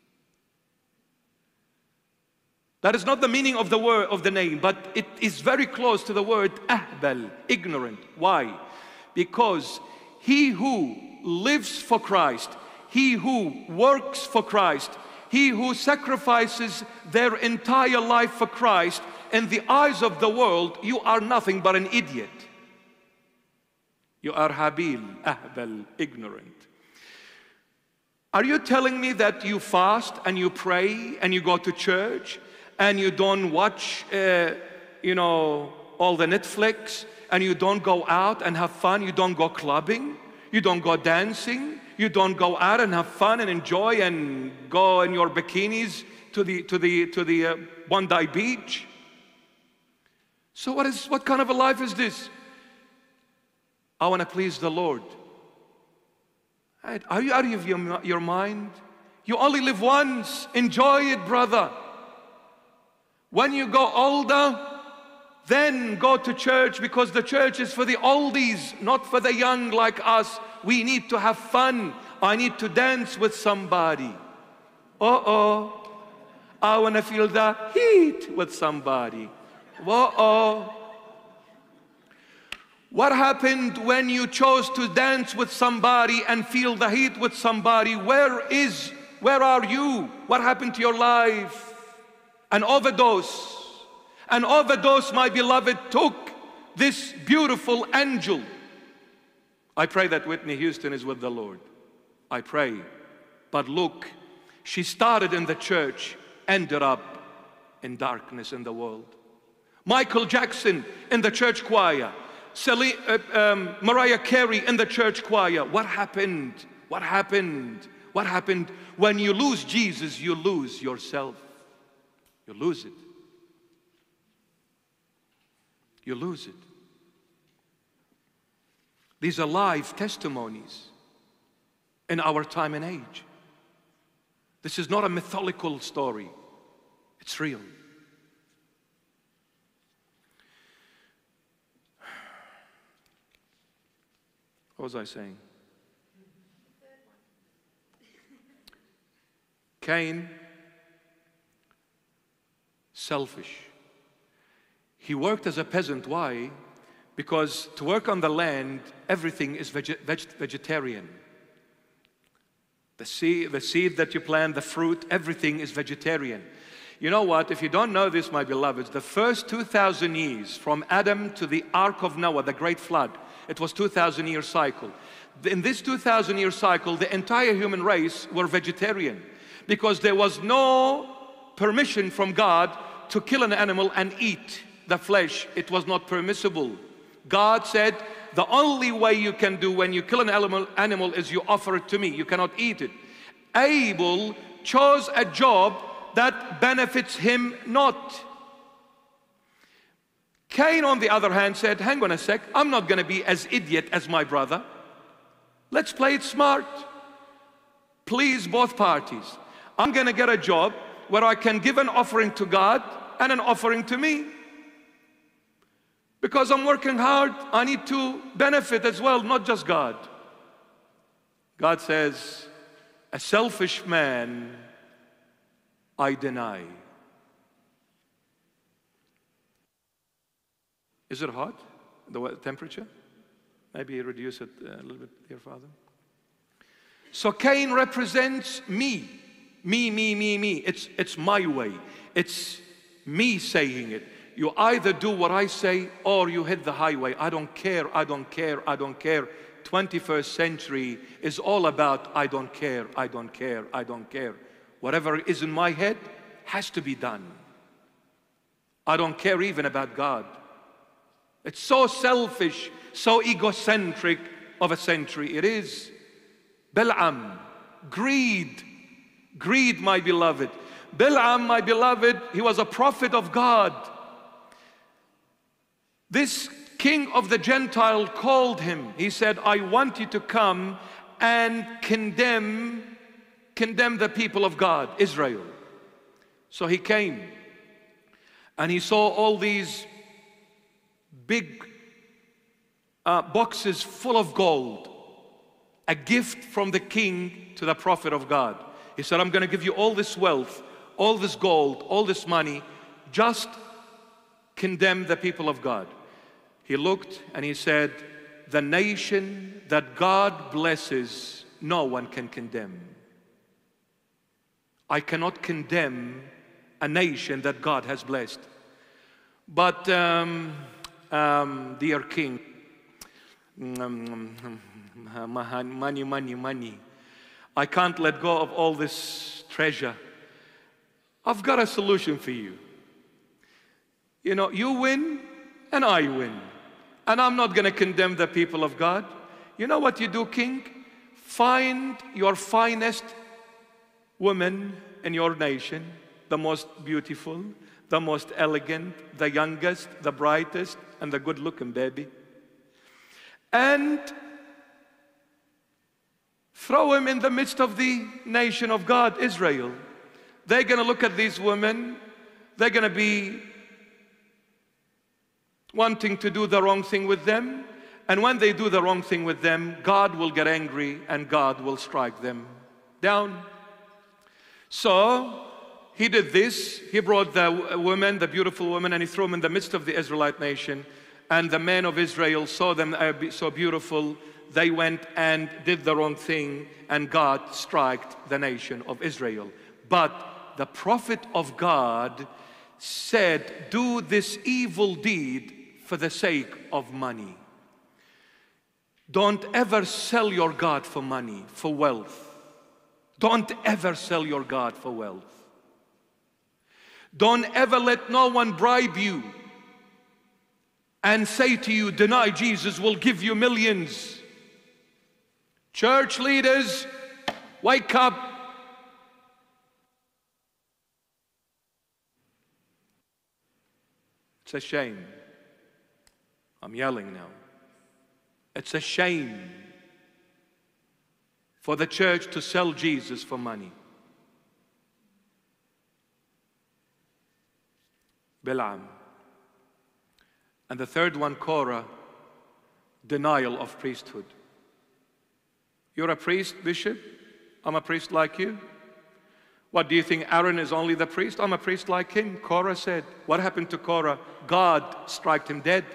That is not the meaning of the word, of the name, but it is very close to the word Ahbal, ignorant. Why? Because he who lives for Christ, he who works for Christ, he who sacrifices their entire life for Christ, in the eyes of the world, you are nothing but an idiot. You are Habil, Ahbal, ignorant. Are you telling me that you fast and you pray and you go to church and you don't watch, uh, you know, all the Netflix, and you don't go out and have fun, you don't go clubbing, you don't go dancing, you don't go out and have fun and enjoy and go in your bikinis to the to the to the uh, Bondi Beach? So what is what kind of a life is this? I want to please the Lord. Right? Are you out of your, your mind? You only live once. Enjoy it, brother. When you go older, then go to church, because the church is for the oldies, not for the young like us. We need to have fun. I need to dance with somebody. Uh-oh. I want to feel the heat with somebody. Uh-oh. What happened when you chose to dance with somebody and feel the heat with somebody? Where is, where are you? What happened to your life? An overdose. and over those, my beloved, took this beautiful angel. I pray that Whitney Houston is with the Lord. I pray. But look, she started in the church, ended up in darkness in the world. Michael Jackson in the church choir. Celine, uh, um, Mariah Carey in the church choir. What happened? What happened? What happened? When you lose Jesus, you lose yourself. You lose it. You lose it. These are live testimonies in our time and age. This is not a mythological story. It's real. What was I saying? Cain, selfish. He worked as a peasant. Why? Because to work on the land, everything is veg veg vegetarian. The seed, the seed that you plant, the fruit, everything is vegetarian. You know what? If you don't know this, my beloveds, the first two thousand years from Adam to the Ark of Noah, the great flood, it was two thousand year cycle. In this two thousand year cycle, the entire human race were vegetarian because there was no permission from God to kill an animal and eat the flesh. It was not permissible. God said, the only way you can do when you kill an animal, animal is you offer it to me. You cannot eat it. Abel chose a job that benefits him not. Cain, on the other hand, said, hang on a sec, I'm not going to be as idiot as my brother. Let's play it smart. Please both parties. I'm going to get a job where I can give an offering to God and an offering to me. Because I'm working hard, I need to benefit as well, not just God. God says, a selfish man I deny. Is it hot, the temperature? Maybe reduce it a little bit, dear Father. So Cain represents me. Me, me, me, me. It's, it's my way. It's me saying it. You either do what I say or you hit the highway. I don't care, I don't care, I don't care. twenty-first century is all about I don't care, I don't care, I don't care. Whatever is in my head has to be done. I don't care even about God. It's so selfish, so egocentric of a century. It is. Balaam, greed. Greed, my beloved. Balaam, my beloved, he was a prophet of God. This king of the Gentile called him. He said, I want you to come and condemn, condemn the people of God, Israel. So he came and he saw all these big uh, boxes full of gold, a gift from the king to the prophet of God. He said, I'm going to give you all this wealth, all this gold, all this money, just condemn the people of God. He looked and he said, the nation that God blesses, no one can condemn. I cannot condemn a nation that God has blessed. But, um, um, dear King, money, money, money. I can't let go of all this treasure. I've got a solution for you. You know, you win and I win. And I'm not going to condemn the people of God. You know what you do, King? Find your finest woman in your nation, the most beautiful, the most elegant, the youngest, the brightest, and the good-looking baby. And throw him in the midst of the nation of God, Israel. They're going to look at these women. They're going to be wanting to do the wrong thing with them. And when they do the wrong thing with them, God will get angry and God will strike them down. So he did this. He brought the woman, the beautiful woman, and he threw them in the midst of the Israelite nation. And the men of Israel saw them uh, so beautiful. They went and did the wrong thing, and God struck the nation of Israel. But the prophet of God said, do this evil deed for the sake of money. Don't ever sell your God for money, for wealth. Don't ever sell your God for wealth. Don't ever let no one bribe you and say to you, deny Jesus, will give you millions. Church leaders, wake up. It's a shame. I'm yelling now. It's a shame for the church to sell Jesus for money. Balaam. And the third one, Korah, denial of priesthood. You're a priest, bishop? I'm a priest like you. What, do you think Aaron is only the priest? I'm a priest like him. Korah said. What happened to Korah? God struck him dead.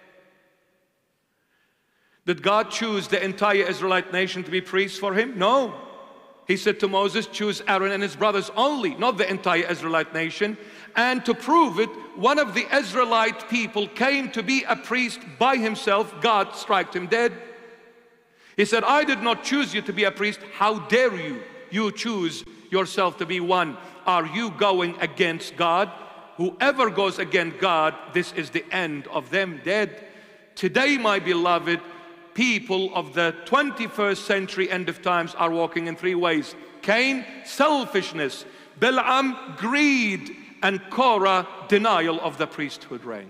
Did God choose the entire Israelite nation to be priests for him? No. He said to Moses, choose Aaron and his brothers only, not the entire Israelite nation. And to prove it, one of the Israelite people came to be a priest by himself. God struck him dead. He said, I did not choose you to be a priest. How dare you? You choose yourself to be one. Are you going against God? Whoever goes against God, this is the end of them, dead. Today, my beloved, people of the twenty-first century, end of times, are walking in three ways. Cain, selfishness. Balaam, greed. And Korah, denial of the priesthood rank.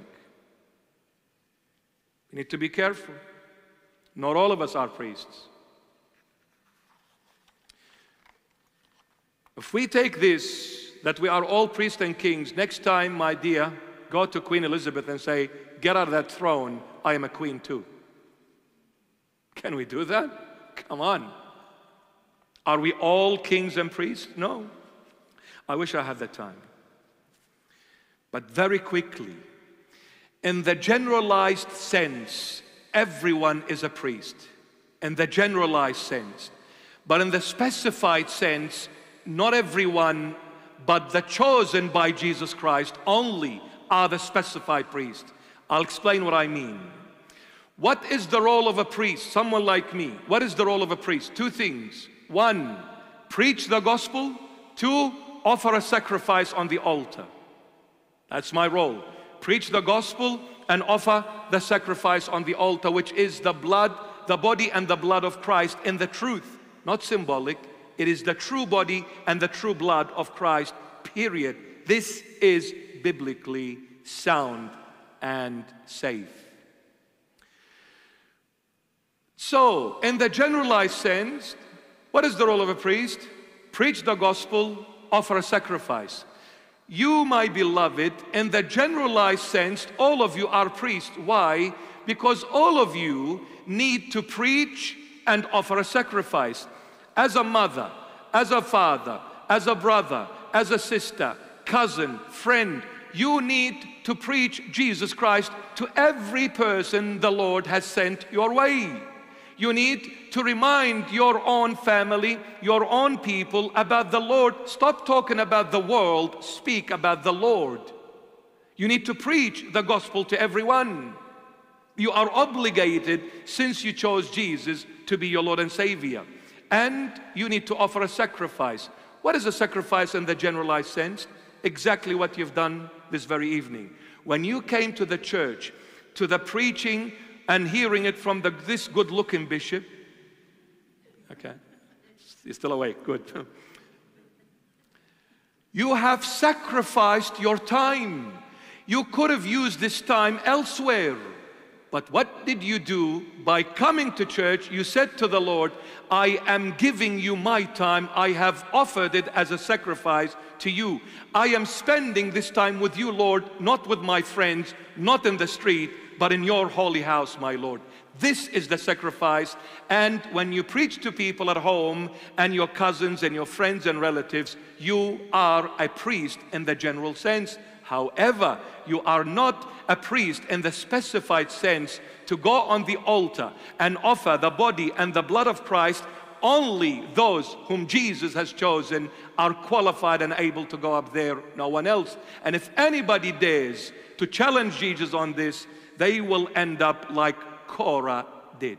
We need to be careful. Not all of us are priests. If we take this, that we are all priests and kings, next time, my dear, go to Queen Elizabeth and say, get out of that throne, I am a queen too. Can we do that? Come on. Are we all kings and priests? No. I wish I had the time. But very quickly, in the generalized sense, everyone is a priest. In the generalized sense. But in the specified sense, not everyone, but the chosen by Jesus Christ only are the specified priests. I'll explain what I mean. What is the role of a priest? Someone like me. What is the role of a priest? Two things. One, preach the gospel. Two, offer a sacrifice on the altar. That's my role. Preach the gospel and offer the sacrifice on the altar, which is the blood, the body and the blood of Christ in the truth, not symbolic. It is the true body and the true blood of Christ, period. This is biblically sound and safe. So, in the generalized sense, what is the role of a priest? Preach the gospel, offer a sacrifice. You, my beloved, in the generalized sense, all of you are priests. Why? Because all of you need to preach and offer a sacrifice. As a mother, as a father, as a brother, as a sister, cousin, friend, you need to preach Jesus Christ to every person the Lord has sent your way. You need to remind your own family, your own people about the Lord. Stop talking about the world, speak about the Lord. You need to preach the gospel to everyone. You are obligated, since you chose Jesus, to be your Lord and Savior. And you need to offer a sacrifice. What is a sacrifice in the generalized sense? Exactly what you've done this very evening. When you came to the church, to the preaching and hearing it from the, this good-looking bishop. Okay, you're still awake, good. You have sacrificed your time. You could have used this time elsewhere. But what did you do? By coming to church, you said to the Lord, I am giving you my time. I have offered it as a sacrifice to you. I am spending this time with you, Lord, not with my friends, not in the street, but in your holy house, my Lord. This is the sacrifice. And when you preach to people at home and your cousins and your friends and relatives, you are a priest in the general sense. However, you are not a priest in the specified sense to go on the altar and offer the body and the blood of Christ only those whom Jesus has chosen are qualified and able to go up there, no one else. And if anybody dares to challenge Jesus on this, they will end up like Korah did.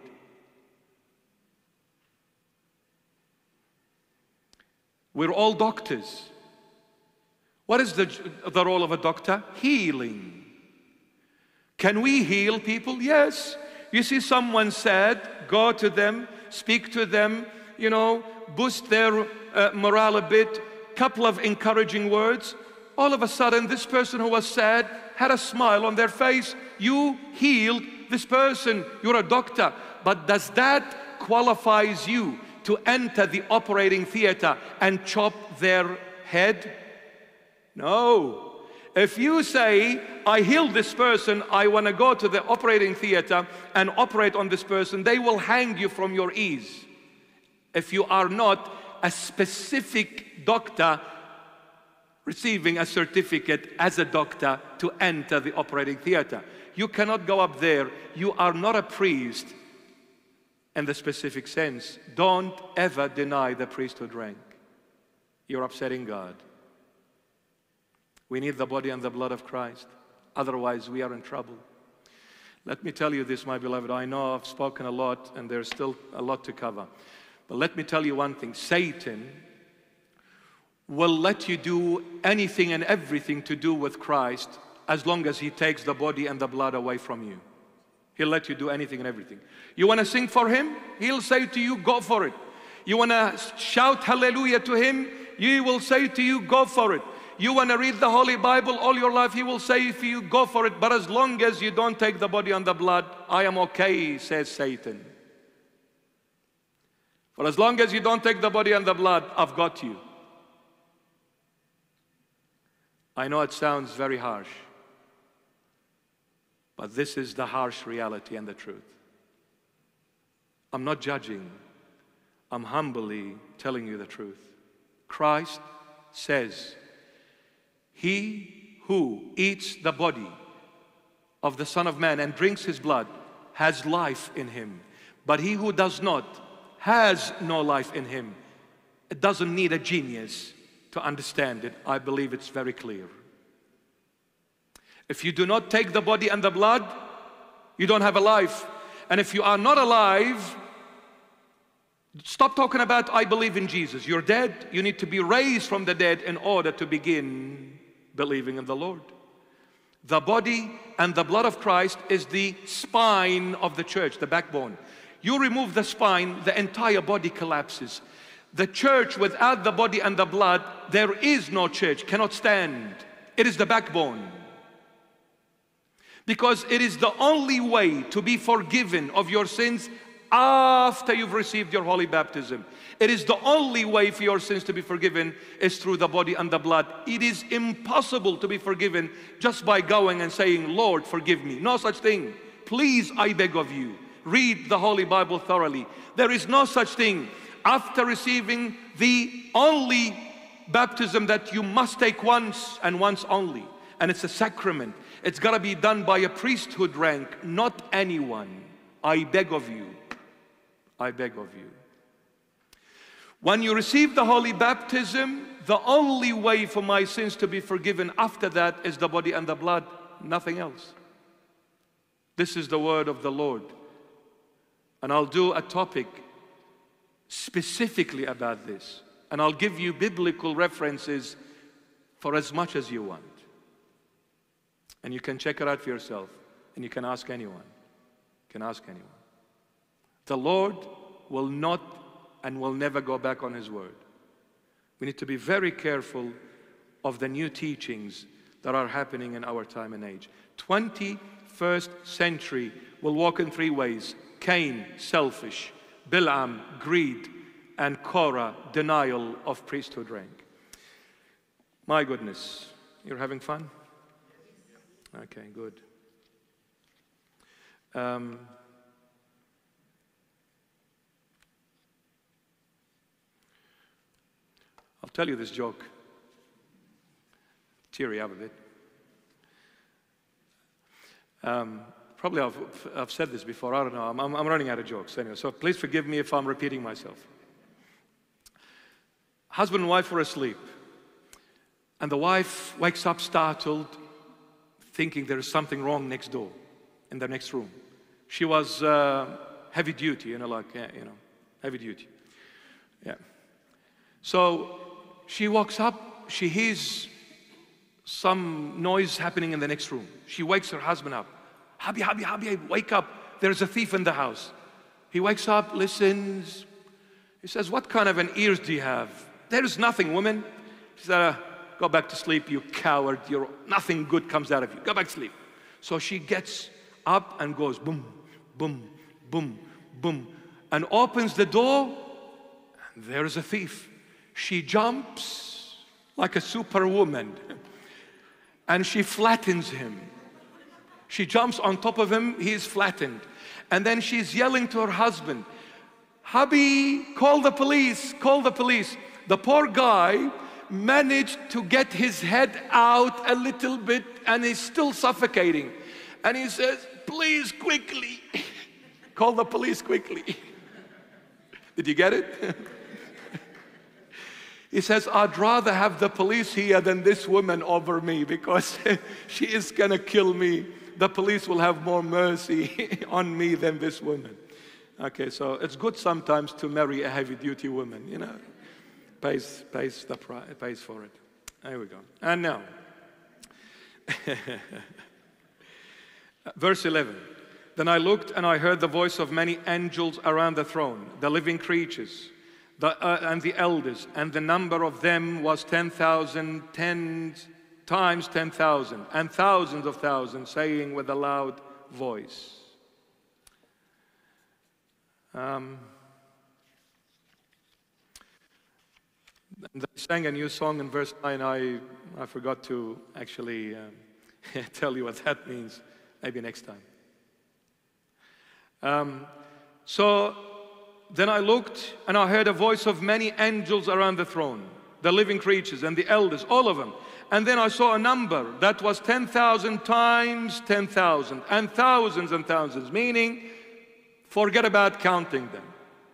We're all doctors. What is the, the role of a doctor? Healing. Can we heal people? Yes. You see someone sad, go to them, speak to them, you know, boost their uh, morale a bit, couple of encouraging words. All of a sudden, this person who was sad had a smile on their face. You healed this person. You're a doctor. But does that qualifies you to enter the operating theater and chop their head? No. If you say, I healed this person, I want to go to the operating theater and operate on this person, they will hang you from your ease. If you are not a specific doctor receiving a certificate as a doctor to enter the operating theater. You cannot go up there. You are not a priest in the specific sense. Don't ever deny the priesthood rank. You're upsetting God. We need the body and the blood of Christ. Otherwise, we are in trouble. Let me tell you this, my beloved. I know I've spoken a lot, and there's still a lot to cover. But let me tell you one thing. Satan will let you do anything and everything to do with Christ as long as he takes the body and the blood away from you. He'll let you do anything and everything. You want to sing for him? He'll say to you, go for it. You want to shout hallelujah to him? He will say to you, go for it. You want to read the Holy Bible all your life? He will say to you, go for it. But as long as you don't take the body and the blood, I am okay, says Satan. For as long as you don't take the body and the blood, I've got you. I know it sounds very harsh, but this is the harsh reality and the truth. I'm not judging. I'm humbly telling you the truth. Christ says, he who eats the body of the Son of Man and drinks his blood has life in him. But he who does not has no life in him. It doesn't need a genius to understand it. I believe it's very clear. If you do not take the body and the blood, you don't have a life. And if you are not alive, stop talking about I believe in Jesus. You're dead. You need to be raised from the dead in order to begin believing in the Lord. The body and the blood of Christ is the spine of the church, the backbone. You remove the spine, the entire body collapses. The church without the body and the blood, there is no church, cannot stand. It is the backbone. Because it is the only way to be forgiven of your sins after you've received your holy baptism. It is the only way for your sins to be forgiven is through the body and the blood. It is impossible to be forgiven just by going and saying, Lord, forgive me. No such thing. Please, I beg of you, read the Holy Bible thoroughly. There is no such thing. After receiving the only baptism that you must take once and once only, and it's a sacrament. It's got to be done by a priesthood rank, not anyone. I beg of you. I beg of you. When you receive the holy baptism, the only way for my sins to be forgiven after that is the body and the blood, nothing else. This is the word of the Lord. And I'll do a topic specifically about this. And I'll give you biblical references for as much as you want. And you can check it out for yourself. And you can ask anyone. You can ask anyone. The Lord will not and will never go back on His word. We need to be very careful of the new teachings that are happening in our time and age. twenty-first century will walk in three ways. Cain, selfish. Bilam, greed. And Korah, denial of priesthood rank. My goodness. You're having fun? Okay, good. Um, I'll tell you this joke. Teary up a bit. Um, probably I've, I've said this before, I don't know. I'm, I'm running out of jokes anyway, so please forgive me if I'm repeating myself. Husband and wife were asleep. And the wife wakes up startled, thinking there is something wrong next door, in the next room. She was uh, heavy duty, you know, like, yeah, you know, heavy duty. Yeah. So she walks up, she hears some noise happening in the next room. She wakes her husband up. Hubby, hubby, hubby, wake up. There's a thief in the house. He wakes up, listens. He says, what kind of an ears do you have? There is nothing, woman. She said, uh, go back to sleep, you coward. You're, nothing good comes out of you. Go back to sleep. So she gets up and goes boom, boom, boom, boom, and opens the door, and there is a thief. She jumps like a superwoman, and she flattens him. She jumps on top of him, he is flattened. And then she's yelling to her husband, hubby, call the police, call the police. The poor guy managed to get his head out a little bit, and he's still suffocating. And he says, please, quickly, call the police quickly. Did you get it? He says, I'd rather have the police here than this woman over me, because she is gonna kill me. The police will have more mercy on me than this woman. Okay, so it's good sometimes to marry a heavy-duty woman, you know. Pays, pays, the price, pays for it. There we go. And now, verse eleven. Then I looked and I heard the voice of many angels around the throne, the living creatures, the, uh, and the elders, and the number of them was ten thousand, ten times ten thousand, and thousands of thousands, saying with a loud voice. Um, they sang a new song in verse nine. I, I forgot to actually um, tell you what that means. Maybe next time. Um, so then I looked and I heard a voice of many angels around the throne, the living creatures and the elders, all of them. And then I saw a number that was ten thousand times ten thousand, and thousands and thousands, meaning forget about counting them.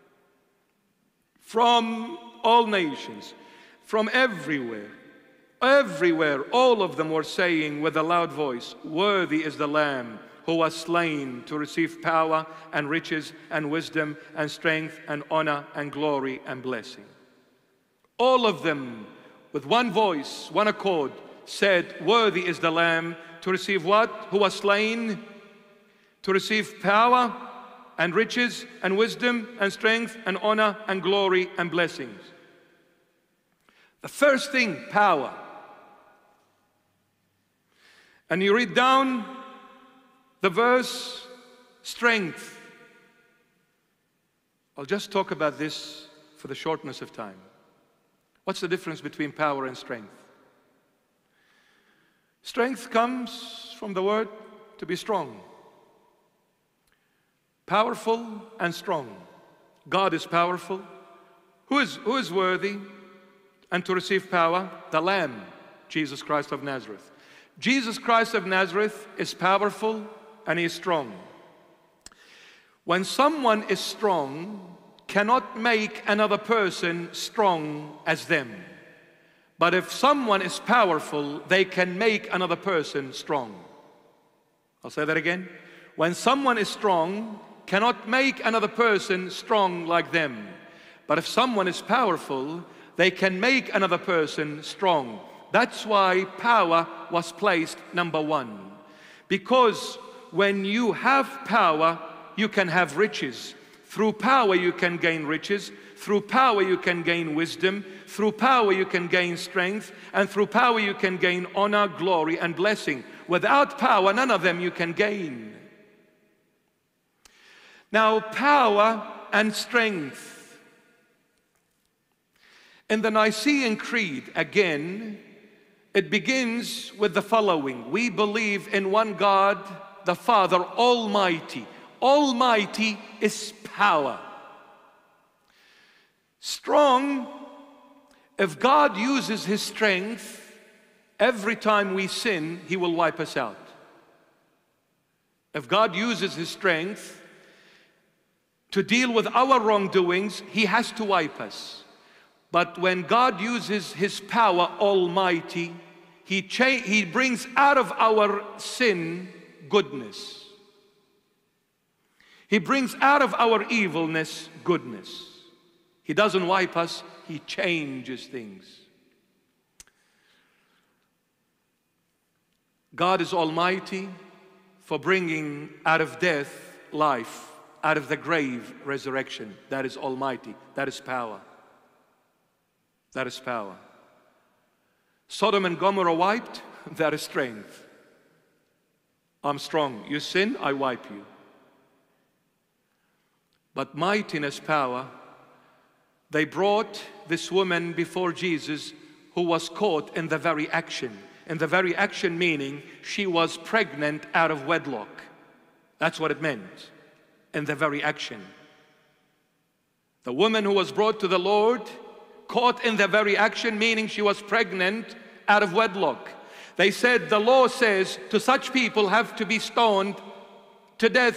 From all nations, from everywhere, everywhere, all of them were saying with a loud voice, worthy is the Lamb who was slain to receive power and riches and wisdom and strength and honor and glory and blessing. All of them, with one voice, one accord, said, worthy is the Lamb to receive what? Who was slain? To receive power and riches and wisdom and strength and honor and glory and blessings. The first thing, power. And you read down the verse, strength. I'll just talk about this for the shortness of time. What's the difference between power and strength? Strength comes from the word to be strong. Powerful and strong. God is powerful. Who is, who is worthy and to receive power? The Lamb, Jesus Christ of Nazareth. Jesus Christ of Nazareth is powerful and he is strong. When someone is strong, cannot make another person strong as them. But if someone is powerful, they can make another person strong. I'll say that again. When someone is strong, cannot make another person strong like them. But if someone is powerful, they can make another person strong. That's why power was placed number one. Because when you have power, you can have riches. Through power you can gain riches. Through power you can gain wisdom. Through power you can gain strength. And through power you can gain honor, glory, and blessing. Without power, none of them you can gain. Now, power and strength. In the Nicene Creed, again, it begins with the following. We believe in one God, the Father Almighty. Almighty is power. Strong, if God uses His strength, every time we sin, He will wipe us out. If God uses His strength to deal with our wrongdoings, He has to wipe us. But when God uses His power almighty, He, cha he brings out of our sin goodness. He brings out of our evilness goodness. He doesn't wipe us, He changes things. God is almighty for bringing out of death life, out of the grave resurrection. That is almighty. That is power. That is power. Sodom and Gomorrah wiped, that is strength. I'm strong. You sin, I wipe you. But mightiness, power, they brought this woman before Jesus who was caught in the very action. In the very action meaning she was pregnant out of wedlock. That's what it meant. In the very action. The woman who was brought to the Lord, caught in the very action, meaning she was pregnant out of wedlock. They said the law says to such people have to be stoned to death.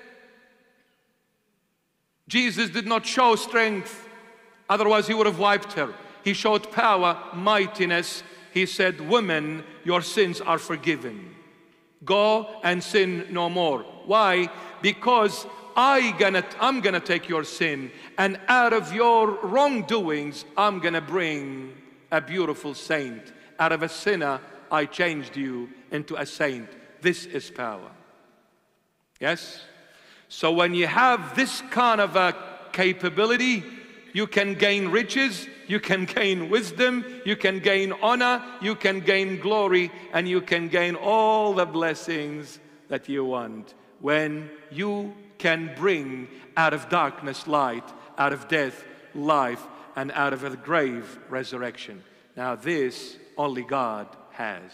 Jesus did not show strength, otherwise He would have wiped her. He showed power, mightiness. He said, woman, your sins are forgiven. Go and sin no more. Why? Because I gonna, I'm gonna take your sin, and out of your wrongdoings, I'm gonna bring a beautiful saint. Out of a sinner, I changed you into a saint. This is power. Yes? So when you have this kind of a capability, you can gain riches, you can gain wisdom, you can gain honor, you can gain glory, and you can gain all the blessings that you want. When you can bring out of darkness light, out of death life, and out of the grave resurrection. Now this only God has.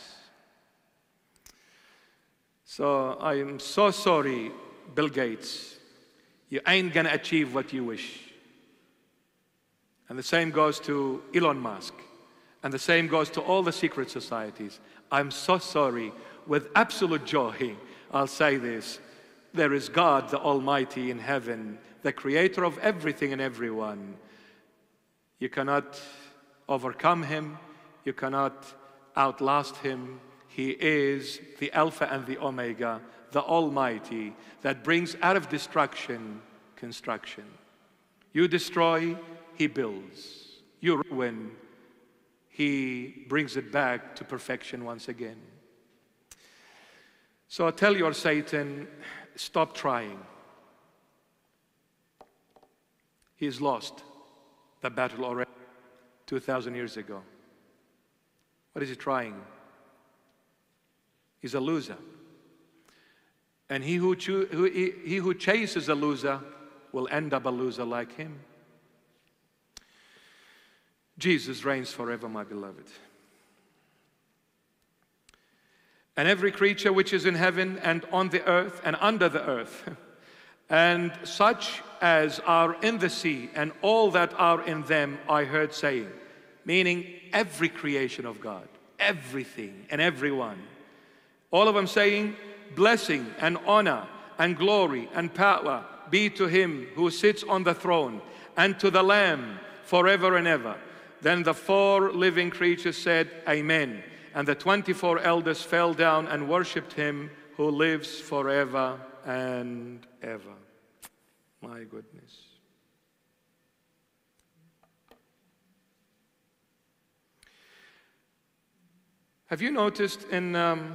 So I am so sorry, Bill Gates. You ain't gonna achieve what you wish. And the same goes to Elon Musk. And the same goes to all the secret societies. I'm so sorry. With absolute joy, I'll say this. There is God, the Almighty in heaven, the creator of everything and everyone. You cannot overcome Him. You cannot outlast Him. He is the Alpha and the Omega, the Almighty, that brings out of destruction, construction. You destroy, He builds. You ruin, He brings it back to perfection once again. So tell your Satan, stop trying. He's lost the battle already two thousand years ago. What is he trying? He's a loser. And he who, cho who, he, he who chases a loser will end up a loser like him. Jesus reigns forever, my beloved. And every creature which is in heaven and on the earth and under the earth, and such as are in the sea and all that are in them, I heard saying, meaning every creation of God, everything and everyone, all of them saying, blessing and honor and glory and power be to Him who sits on the throne and to the Lamb forever and ever. Then the four living creatures said, Amen. And the twenty-four elders fell down and worshipped Him who lives forever and ever. My goodness. Have you noticed in um,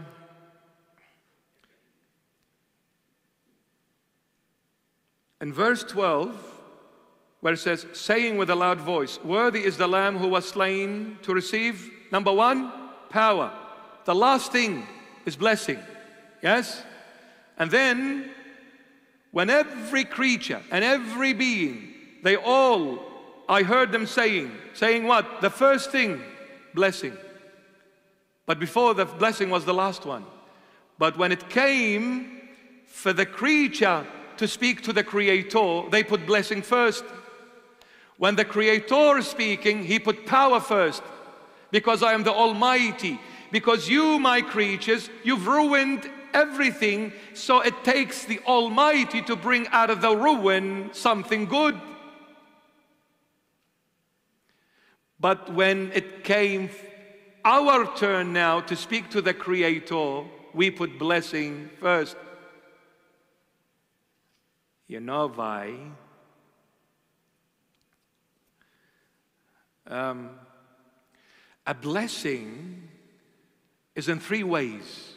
in verse twelve, where it says, saying with a loud voice, worthy is the Lamb who was slain to receive, number one, power. The last thing is blessing. Yes? And then, when every creature and every being, they all, I heard them saying, saying what? The first thing, blessing. But before the blessing was the last one. But when it came for the creature to speak to the Creator, they put blessing first. When the Creator is speaking, He put power first. Because I am the Almighty. Because you, my creatures, you've ruined everything. So it takes the Almighty to bring out of the ruin something good. But when it came our turn now to speak to the Creator, we put blessing first. You know why? Um, a blessing is in three ways.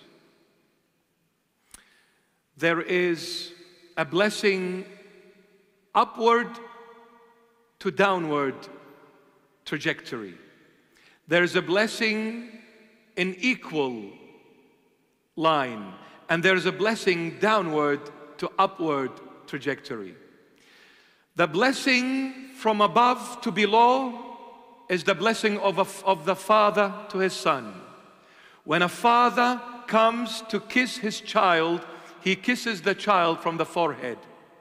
There is a blessing upward to downward trajectory. There is a blessing in equal line, and there is a blessing downward to upward trajectory. The blessing from above to below is the blessing of, a, of the father to his son. When a father comes to kiss his child, he kisses the child from the forehead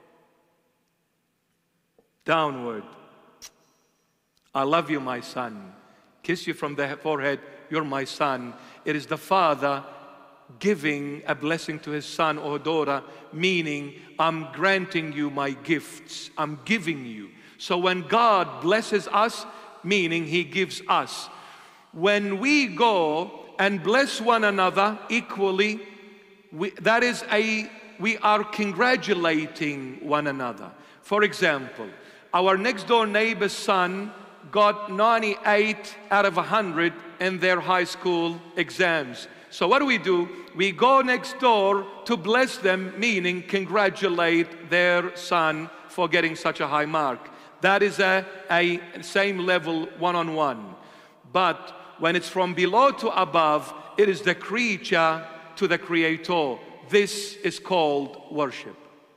downward. I love you, my son. Kiss you from the forehead, you're my son. It is the father giving a blessing to his son or daughter, meaning I'm granting you my gifts, I'm giving you. So when God blesses us, meaning he gives us. When we go and bless one another equally, we, that is a, we are congratulating one another. For example, our next door neighbor's son got ninety-eight out of one hundred in their high school exams. So what do we do? We go next door to bless them, meaning congratulate their son for getting such a high mark. That is a, a same level one-on-one. But when it's from below to above, it is the creature to the Creator. This is called worship.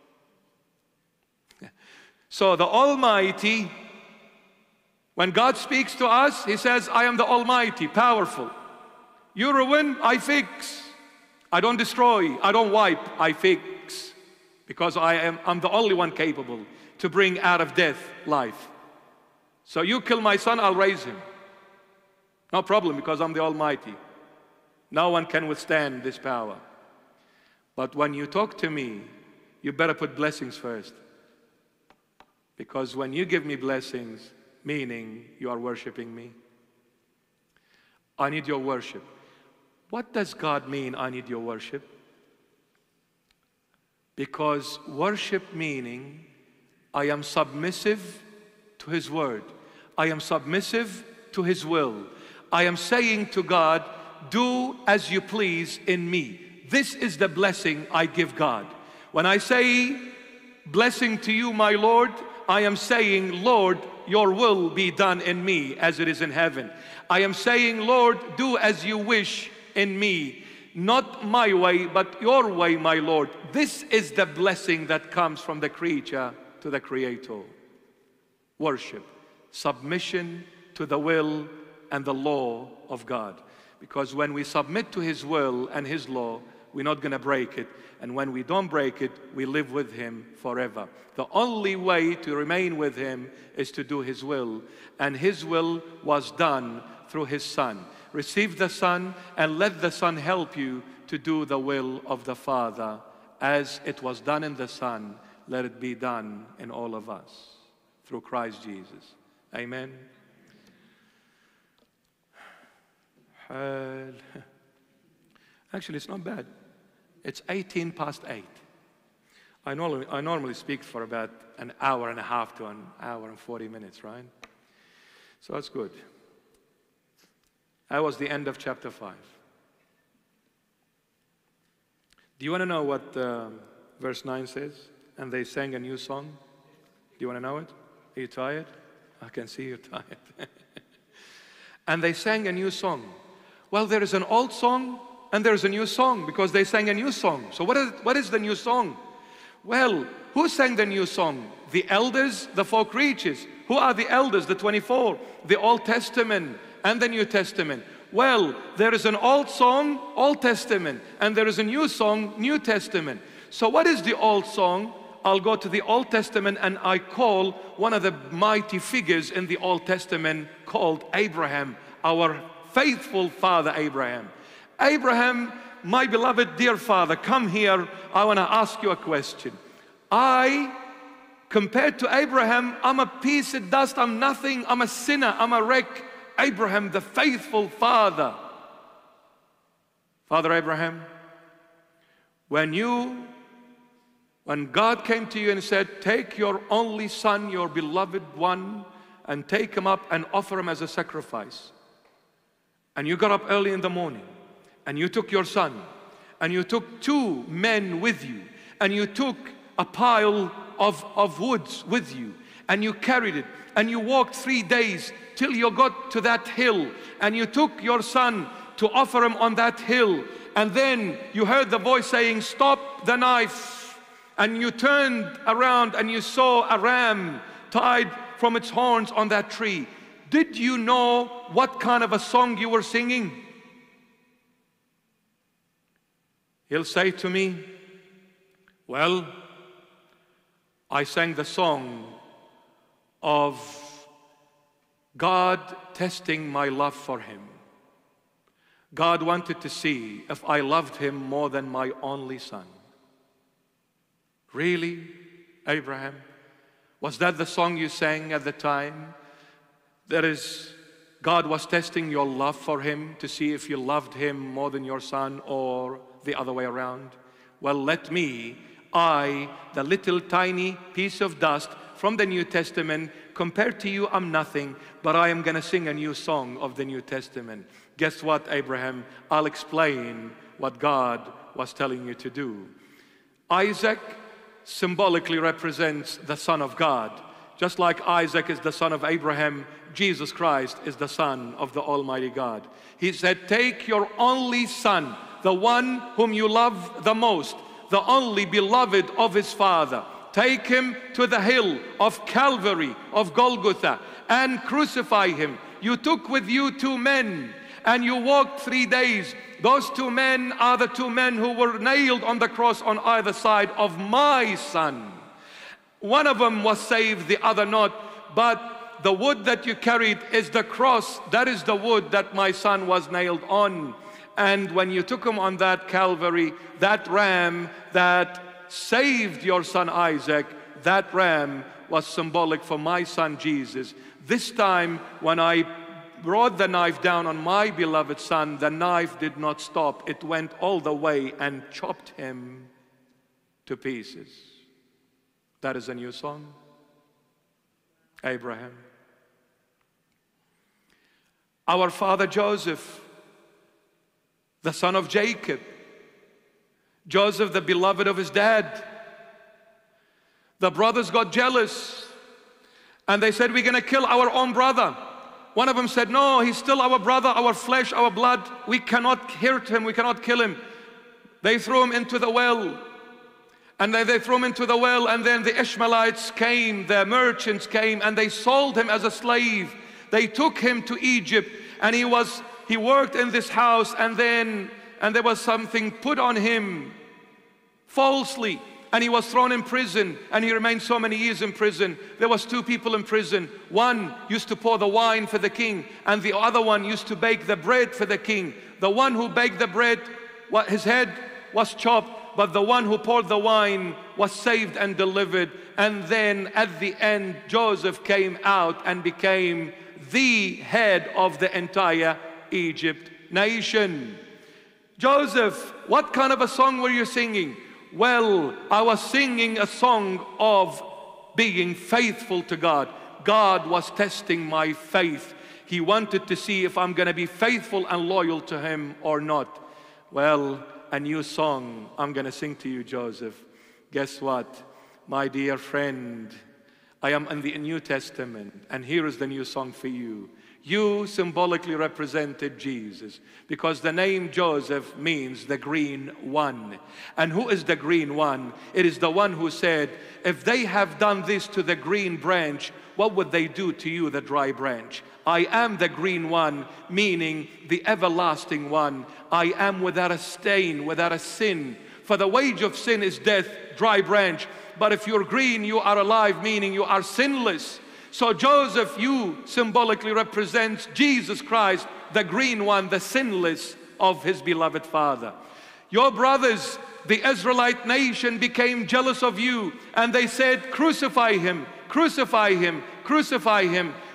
So the Almighty, when God speaks to us, He says, I am the Almighty, powerful. You ruin, I fix. I don't destroy, I don't wipe, I fix. Because I am I'm the only one capable to bring out of death life. So you kill my son, I'll raise him. No problem, because I'm the Almighty. No one can withstand this power. But when you talk to me, you better put blessings first. Because when you give me blessings, meaning you are worshiping me, I need your worship. What does God mean, I need your worship? Because worship meaning I am submissive to His word. I am submissive to His will. I am saying to God, do as you please in me. This is the blessing I give God. When I say, blessing to you, my Lord, I am saying, Lord, your will be done in me as it is in heaven. I am saying, Lord, do as you wish in me. Not my way, but your way, my Lord. This is the blessing that comes from the creature to the Creator. Worship, submission to the will and the law of God. Because when we submit to His will and His law, we're not going to break it. And when we don't break it, we live with Him forever. The only way to remain with Him is to do His will. And His will was done through His Son. Receive the Son and let the Son help you to do the will of the Father. As it was done in the Son, let it be done in all of us through Christ Jesus. Amen. Actually, it's not bad. It's eighteen past eight. I normally, I normally speak for about an hour and a half to an hour and forty minutes, right? So that's good. That was the end of chapter five. Do you want to know what uh, verse nine says? And they sang a new song. Do you want to know it? Are you tired? I can see you're tired. And they sang a new song. Well, there is an old song and there's a new song because they sang a new song. So what is, what is the new song? Well, who sang the new song? The elders, the four creatures. Who are the elders? The twenty-four. The Old Testament and the New Testament. Well, there is an old song, Old Testament, and there is a new song, New Testament. So what is the old song? I'll go to the Old Testament and I call one of the mighty figures in the Old Testament called Abraham, our faithful father Abraham. Abraham, my beloved dear father, come here. I want to ask you a question. I, compared to Abraham, I'm a piece of dust. I'm nothing. I'm a sinner. I'm a wreck. Abraham, the faithful father. Father Abraham, when you, when God came to you and said, take your only son, your beloved one, and take him up and offer him as a sacrifice. And you got up early in the morning, and you took your son, and you took two men with you, and you took a pile of, of woods with you, and you carried it, and you walked three days till you got to that hill, and you took your son to offer him on that hill, and then you heard the voice saying, stop the knife, and you turned around and you saw a ram tied from its horns on that tree. Did you know what kind of a song you were singing? He'll say to me, well, I sang the song of God testing my love for him. God wanted to see if I loved him more than my only son. Really, Abraham? Was that the song you sang at the time? That is, God was testing your love for him to see if you loved him more than your son, or the other way around? Well, let me, I, the little tiny piece of dust from the New Testament, compared to you, I'm nothing, but I am going to sing a new song of the New Testament. Guess what, Abraham? I'll explain what God was telling you to do. Isaac symbolically represents the Son of God. Just like Isaac is the son of Abraham, Jesus Christ is the Son of the Almighty God. He said, take your only son, the one whom you love the most, the only beloved of his Father. Take him to the hill of Calvary, of Golgotha, and crucify him. You took with you two men, and you walked three days. Those two men are the two men who were nailed on the cross on either side of my son. One of them was saved, the other not. But the wood that you carried is the cross. That is the wood that my son was nailed on. And when you took him on that Calvary, that ram that saved your son Isaac, that ram was symbolic for my son Jesus. This time, when I brought the knife down on my beloved son, the knife did not stop. It went all the way and chopped him to pieces. That is a new song. Abraham. Our father Joseph, the son of Jacob. Joseph, the beloved of his dad. The brothers got jealous, and they said, we're going to kill our own brother. One of them said, no, he's still our brother, our flesh, our blood. We cannot hurt him, we cannot kill him. They threw him into the well. And then they threw him into the well, and then the Ishmaelites came, the merchants came, and they sold him as a slave. They took him to Egypt, and he was he worked in this house, and then and there was something put on him falsely, and he was thrown in prison, and he remained so many years in prison. There was two people in prison. One used to pour the wine for the king, and the other one used to bake the bread for the king. The one who baked the bread, what, his head was chopped, but the one who poured the wine was saved and delivered. And then at the end, Joseph came out and became the head of the entire Egypt nation. Joseph, what kind of a song were you singing? Well, I was singing a song of being faithful to God. God was testing my faith. He wanted to see if I'm going to be faithful and loyal to him or not. Well, a new song I'm going to sing to you, Joseph. Guess what? My dear friend, I am in the New Testament, and here is the new song for you. You symbolically represented Jesus, because the name Joseph means the green one. And who is the green one? It is the one who said, if they have done this to the green branch, what would they do to you, the dry branch? I am the green one, meaning the everlasting one. I am without a stain, without a sin. For the wage of sin is death, dry branch. But if you're green, you are alive, meaning you are sinless. So Joseph, you symbolically represents Jesus Christ, the green one, the sinless of his beloved Father. Your brothers, the Israelite nation, became jealous of you, and they said, crucify him, crucify him, crucify him.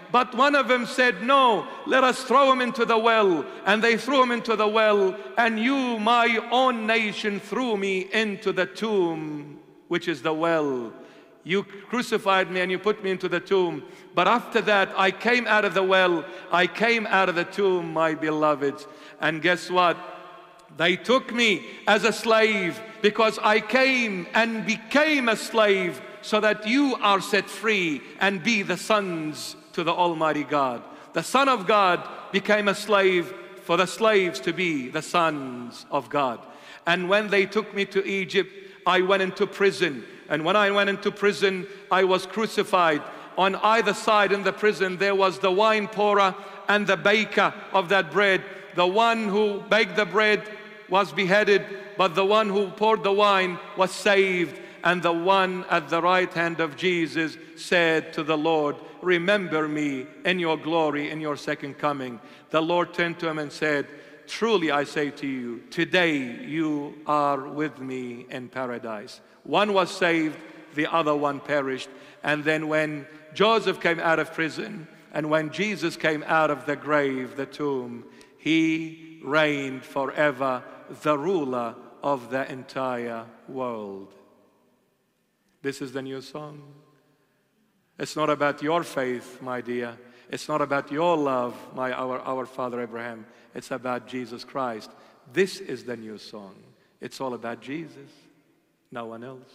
But one of them said, no, let us throw him into the well. And they threw him into the well, and you, my own nation, threw me into the tomb, which is the well. You crucified me and you put me into the tomb. But after that, I came out of the well. I came out of the tomb, my beloveds. And guess what? They took me as a slave because I came and became a slave so that you are set free and be the sons to the Almighty God. The Son of God became a slave for the slaves to be the sons of God. And when they took me to Egypt, I went into prison. And when I went into prison, I was crucified. On either side in the prison, there was the wine pourer and the baker of that bread. The one who baked the bread was beheaded, but the one who poured the wine was saved. And the one at the right hand of Jesus said to the Lord, remember me in your glory, in your second coming. The Lord turned to him and said, truly I say to you, today you are with me in paradise. One was saved, the other one perished. And then when Joseph came out of prison, and when Jesus came out of the grave, the tomb, he reigned forever, the ruler of the entire world. This is the new song. It's not about your faith, my dear. It's not about your love, my our, our father Abraham. It's about Jesus Christ. This is the new song. It's all about Jesus, no one else.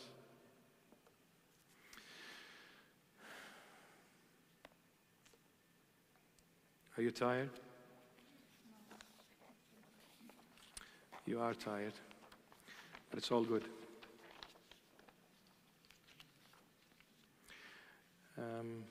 Are you tired? You are tired, but it's all good. Um,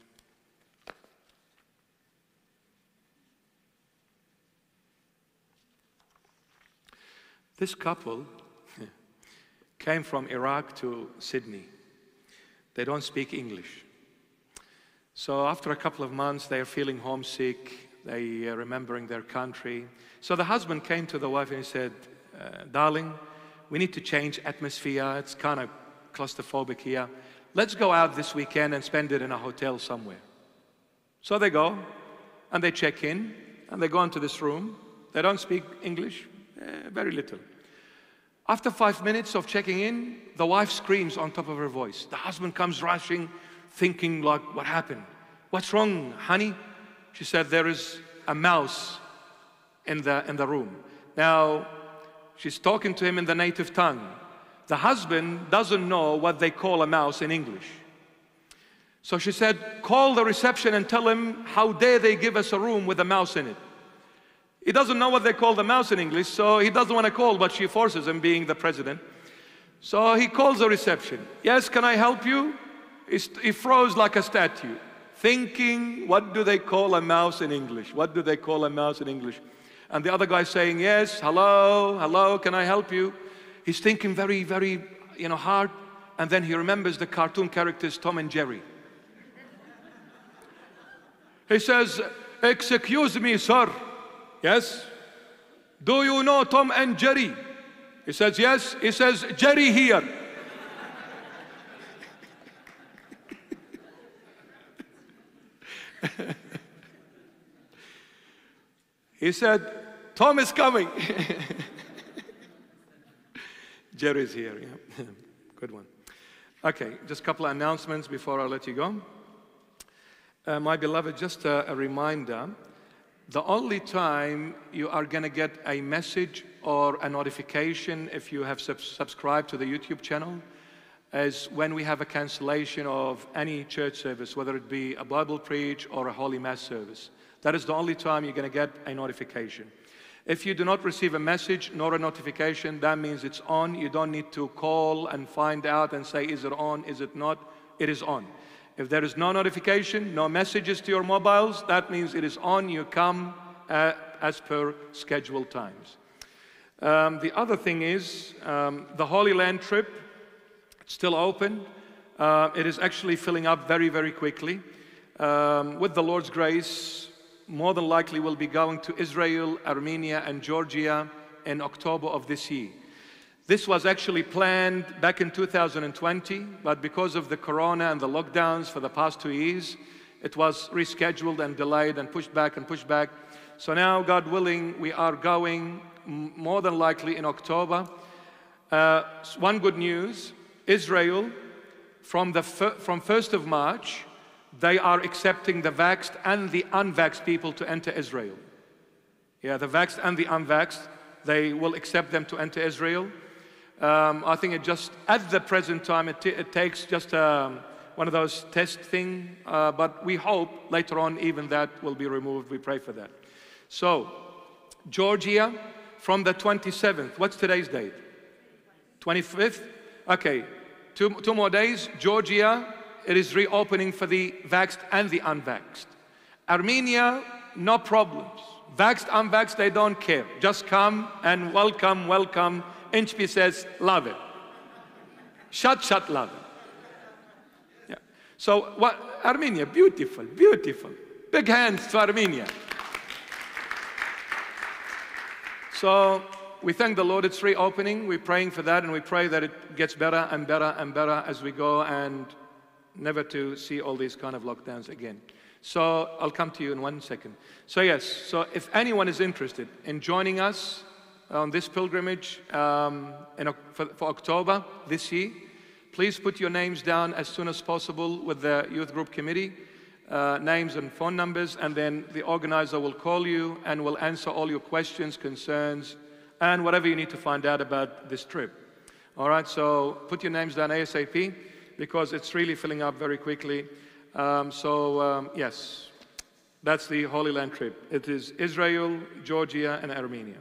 this couple came from Iraq to Sydney. They don't speak English. So after a couple of months, they are feeling homesick. They are remembering their country. So the husband came to the wife and he said, uh, darling, we need to change atmosphere. It's kind of claustrophobic here. Let's go out this weekend and spend it in a hotel somewhere. So they go, and they check in, and they go into this room. They don't speak English, eh, very little. After five minutes of checking in, the wife screams on top of her voice. The husband comes rushing, thinking like, what happened? What's wrong, honey? She said, there is a mouse in the, in the room. Now, she's talking to him in the native tongue. The husband doesn't know what they call a mouse in English. So she said, call the reception and tell him, how dare they give us a room with a mouse in it. He doesn't know what they call the mouse in English, so he doesn't want to call, but she forces him, being the president. So he calls the reception. Yes, can I help you? He froze like a statue, thinking, what do they call a mouse in English? What do they call a mouse in English? And the other guy saying, yes, hello, hello, can I help you? He's thinking very, very, you know, hard. And then he remembers the cartoon characters, Tom and Jerry. He says, excuse me, sir. Yes? Do you know Tom and Jerry? He says, yes. He says, Jerry here. He said, Tom is coming. Jerry's here, yeah. Good one. Okay, just a couple of announcements before I let you go. Uh, my beloved, just a, a reminder, the only time you are going to get a message or a notification if you have sub subscribed to the YouTube channel is when we have a cancellation of any church service, whether it be a Bible preach or a Holy Mass service. That is the only time you're going to get a notification. If you do not receive a message nor a notification, that means it's on. You don't need to call and find out and say, is it on, is it not? It is on. If there is no notification, no messages to your mobiles, that means it is on. You come uh, as per scheduled times. Um, the other thing is um, the Holy Land trip, it's still open. Uh, it is actually filling up very, very quickly. Um, with the Lord's grace, more than likely we'll be going to Israel, Armenia, and Georgia in October of this year. This was actually planned back in two thousand twenty, but because of the corona and the lockdowns for the past two years, it was rescheduled and delayed and pushed back and pushed back. So now, God willing, we are going more than likely in October. Uh, one good news, Israel, from, the from first of March, they are accepting the vaxxed and the unvaxxed people to enter Israel. Yeah, the vaxxed and the unvaxxed, they will accept them to enter Israel. Um, I think it just, at the present time, it, it takes just um, one of those test things, uh, but we hope later on even that will be removed. We pray for that. So, Georgia, from the twenty-seventh, what's today's date? twenty-fifth? Okay, two, two more days. Georgia, it is reopening for the vaxxed and the unvaxxed. Armenia, no problems. Vaxxed, unvaxxed, they don't care. Just come and welcome, welcome. Inchpi says, love it. Shut, shut, love it. Yeah. So, what, Armenia, beautiful, beautiful. Big hands to Armenia. So, we thank the Lord, it's reopening. We're praying for that, and we pray that it gets better and better and better as we go, and never to see all these kind of lockdowns again. So I'll come to you in one second. So yes, so if anyone is interested in joining us on this pilgrimage um, in, for, for October this year, please put your names down as soon as possible with the youth group committee, uh, names and phone numbers, and then the organizer will call you and will answer all your questions, concerns, and whatever you need to find out about this trip. All right, so put your names down ASAP, because it's really filling up very quickly. Um, so, um, yes, that's the Holy Land trip. It is Israel, Georgia, and Armenia.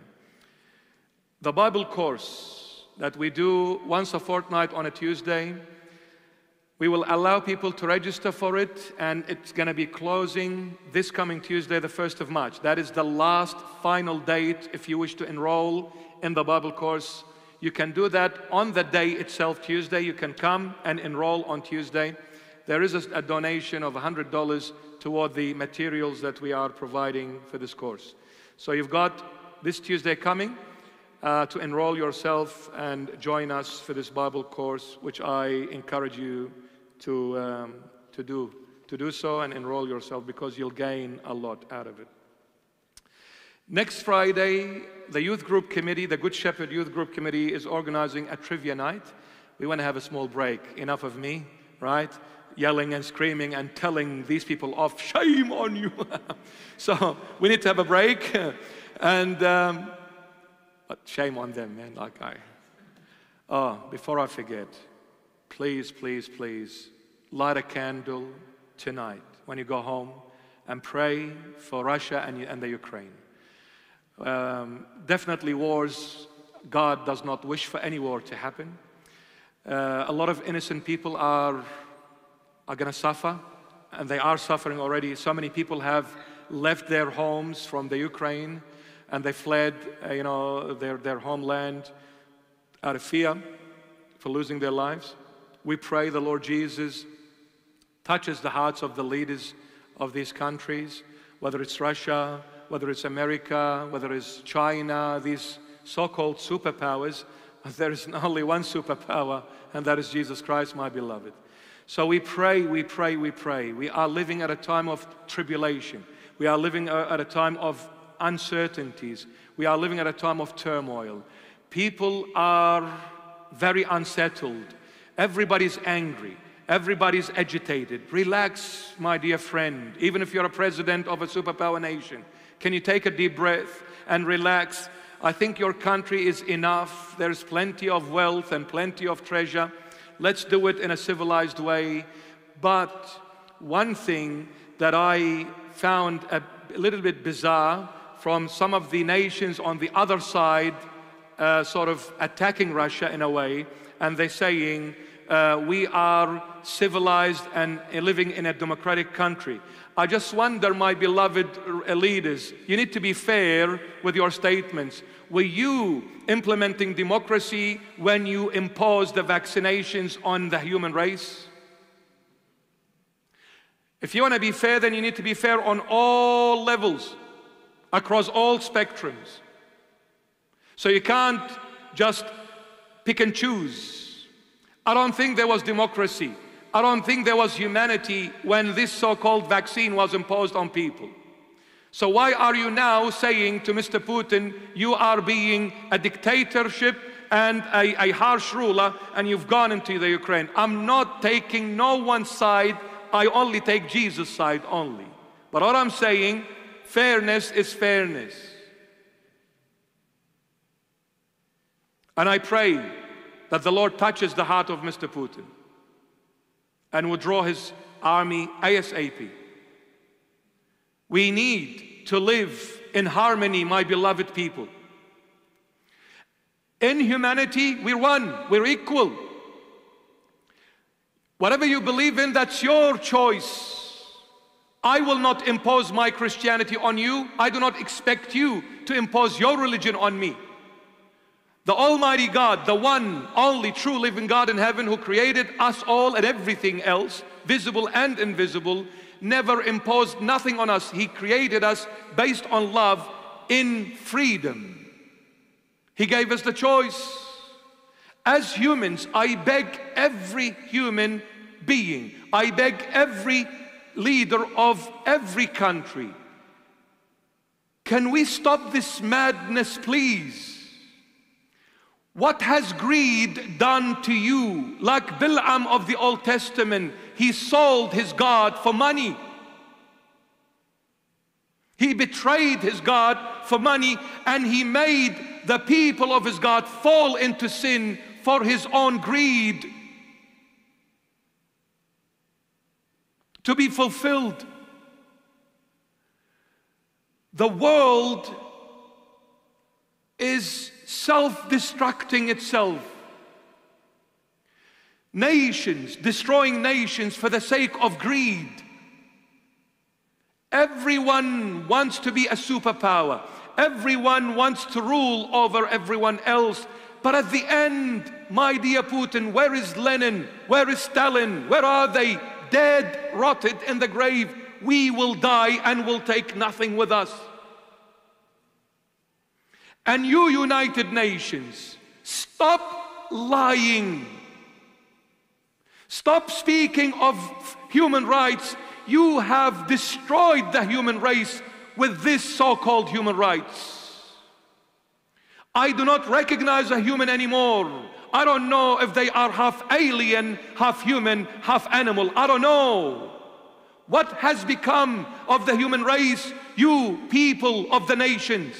The Bible course that we do once a fortnight on a Tuesday, we will allow people to register for it, and it's going to be closing this coming Tuesday, the first of March. That is the last final date if you wish to enroll in the Bible course. You can do that on the day itself, Tuesday. You can come and enroll on Tuesday. There is a, a donation of one hundred dollars toward the materials that we are providing for this course. So you've got this Tuesday coming uh, to enroll yourself and join us for this Bible course, which I encourage you to, um, to do, to do so and enroll yourself, because you'll gain a lot out of it. Next Friday, the youth group committee, the Good Shepherd Youth Group Committee, is organizing a trivia night. We want to have a small break. Enough of me, right? Yelling and screaming and telling these people off, shame on you. So we need to have a break. And um, but shame on them, man, like I. Oh, before I forget, please, please, please, light a candle tonight when you go home and pray for Russia and, and the Ukraine. Um, definitely wars, God does not wish for any war to happen. Uh, a lot of innocent people are, are going to suffer, and they are suffering already. So many people have left their homes from the Ukraine, and they fled uh, you know, their, their homeland out of fear for losing their lives. We pray the Lord Jesus touches the hearts of the leaders of these countries, whether it's Russia, whether it's America, whether it's China, these so-called superpowers. There is only one superpower, and that is Jesus Christ, my beloved. So we pray, we pray, we pray. We are living at a time of tribulation. We are living at a time of uncertainties. We are living at a time of turmoil. People are very unsettled. Everybody's angry. Everybody's agitated. Relax, my dear friend. Even if you're a president of a superpower nation, can you take a deep breath and relax? I think your country is enough. There's plenty of wealth and plenty of treasure. Let's do it in a civilized way. But one thing that I found a little bit bizarre from some of the nations on the other side, uh, sort of attacking Russia in a way, and they're saying, uh, we are civilized and living in a democratic country. I just wonder, my beloved leaders, you need to be fair with your statements. Were you implementing democracy when you imposed the vaccinations on the human race? If you want to be fair, then you need to be fair on all levels, across all spectrums. So you can't just pick and choose. I don't think there was democracy I don't think there was humanity when this so-called vaccine was imposed on people. So why are you now saying to Mister Putin, you are being a dictatorship and a, a harsh ruler, and you've gone into the Ukraine? I'm not taking no one's side. I only take Jesus' side only. But what I'm saying, fairness is fairness. And I pray that the Lord touches the heart of Mister Putin and withdraw his army ASAP. We need to live in harmony, my beloved people. In humanity, we're one, we're equal. Whatever you believe in, that's your choice. I will not impose my Christianity on you. I do not expect you to impose your religion on me. The Almighty God, the one, only true living God in heaven, who created us all and everything else, visible and invisible, never imposed nothing on us. He created us based on love in freedom. He gave us the choice. As humans, I beg every human being, I beg every leader of every country, can we stop this madness, please? What has greed done to you? Like Bil'am of the Old Testament, he sold his God for money. He betrayed his God for money, and he made the people of his God fall into sin for his own greed to be fulfilled. The world is self-destructing itself. Nations destroying nations for the sake of greed. Everyone wants to be a superpower. Everyone wants to rule over everyone else. But at the end, my dear Putin, where is Lenin? Where is Stalin? Where are they? Dead, rotted in the grave. We will die and will take nothing with us. And you, United Nations, stop lying. Stop speaking of human rights. You have destroyed the human race with this so-called human rights. I do not recognize a human anymore. I don't know if they are half alien, half human, half animal. I don't know. What has become of the human race, you people of the nations?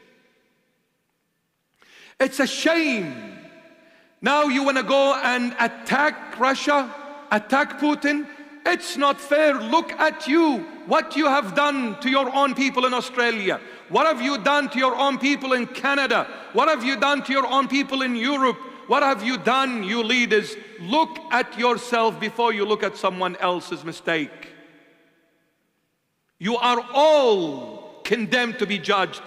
It's a shame. Now you want to go and attack Russia, attack Putin. It's not fair. Look at you, what you have done to your own people in Australia. What have you done to your own people in Canada? What have you done to your own people in Europe? What have you done, you leaders? Look at yourself before you look at someone else's mistake. You are all condemned to be judged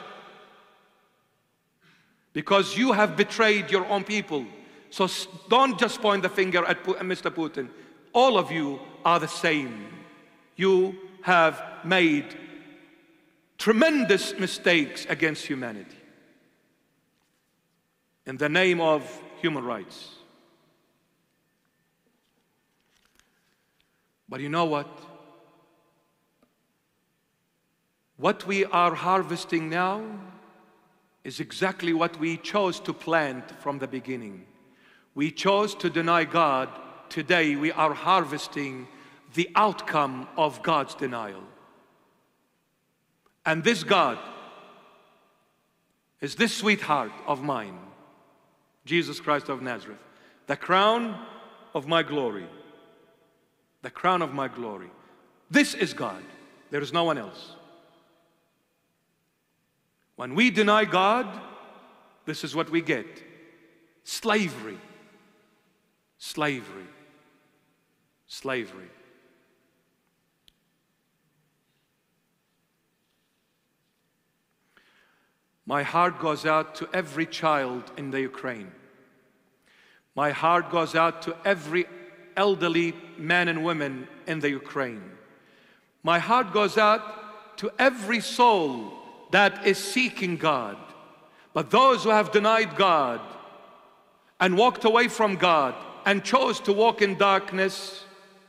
because you have betrayed your own people. So don't just point the finger at Mister Putin. All of you are the same. You have made tremendous mistakes against humanity in the name of human rights. But you know what? What we are harvesting now is exactly what we chose to plant from the beginning. We chose to deny God. Today we are harvesting the outcome of God's denial. And this God is this sweetheart of mine, Jesus Christ of Nazareth, the crown of my glory. The crown of my glory. This is God. There is no one else. When we deny God, this is what we get. Slavery. Slavery. Slavery. My heart goes out to every child in the Ukraine. My heart goes out to every elderly man and woman in the Ukraine. My heart goes out to every soul that is seeking God. But those who have denied God and walked away from God and chose to walk in darkness,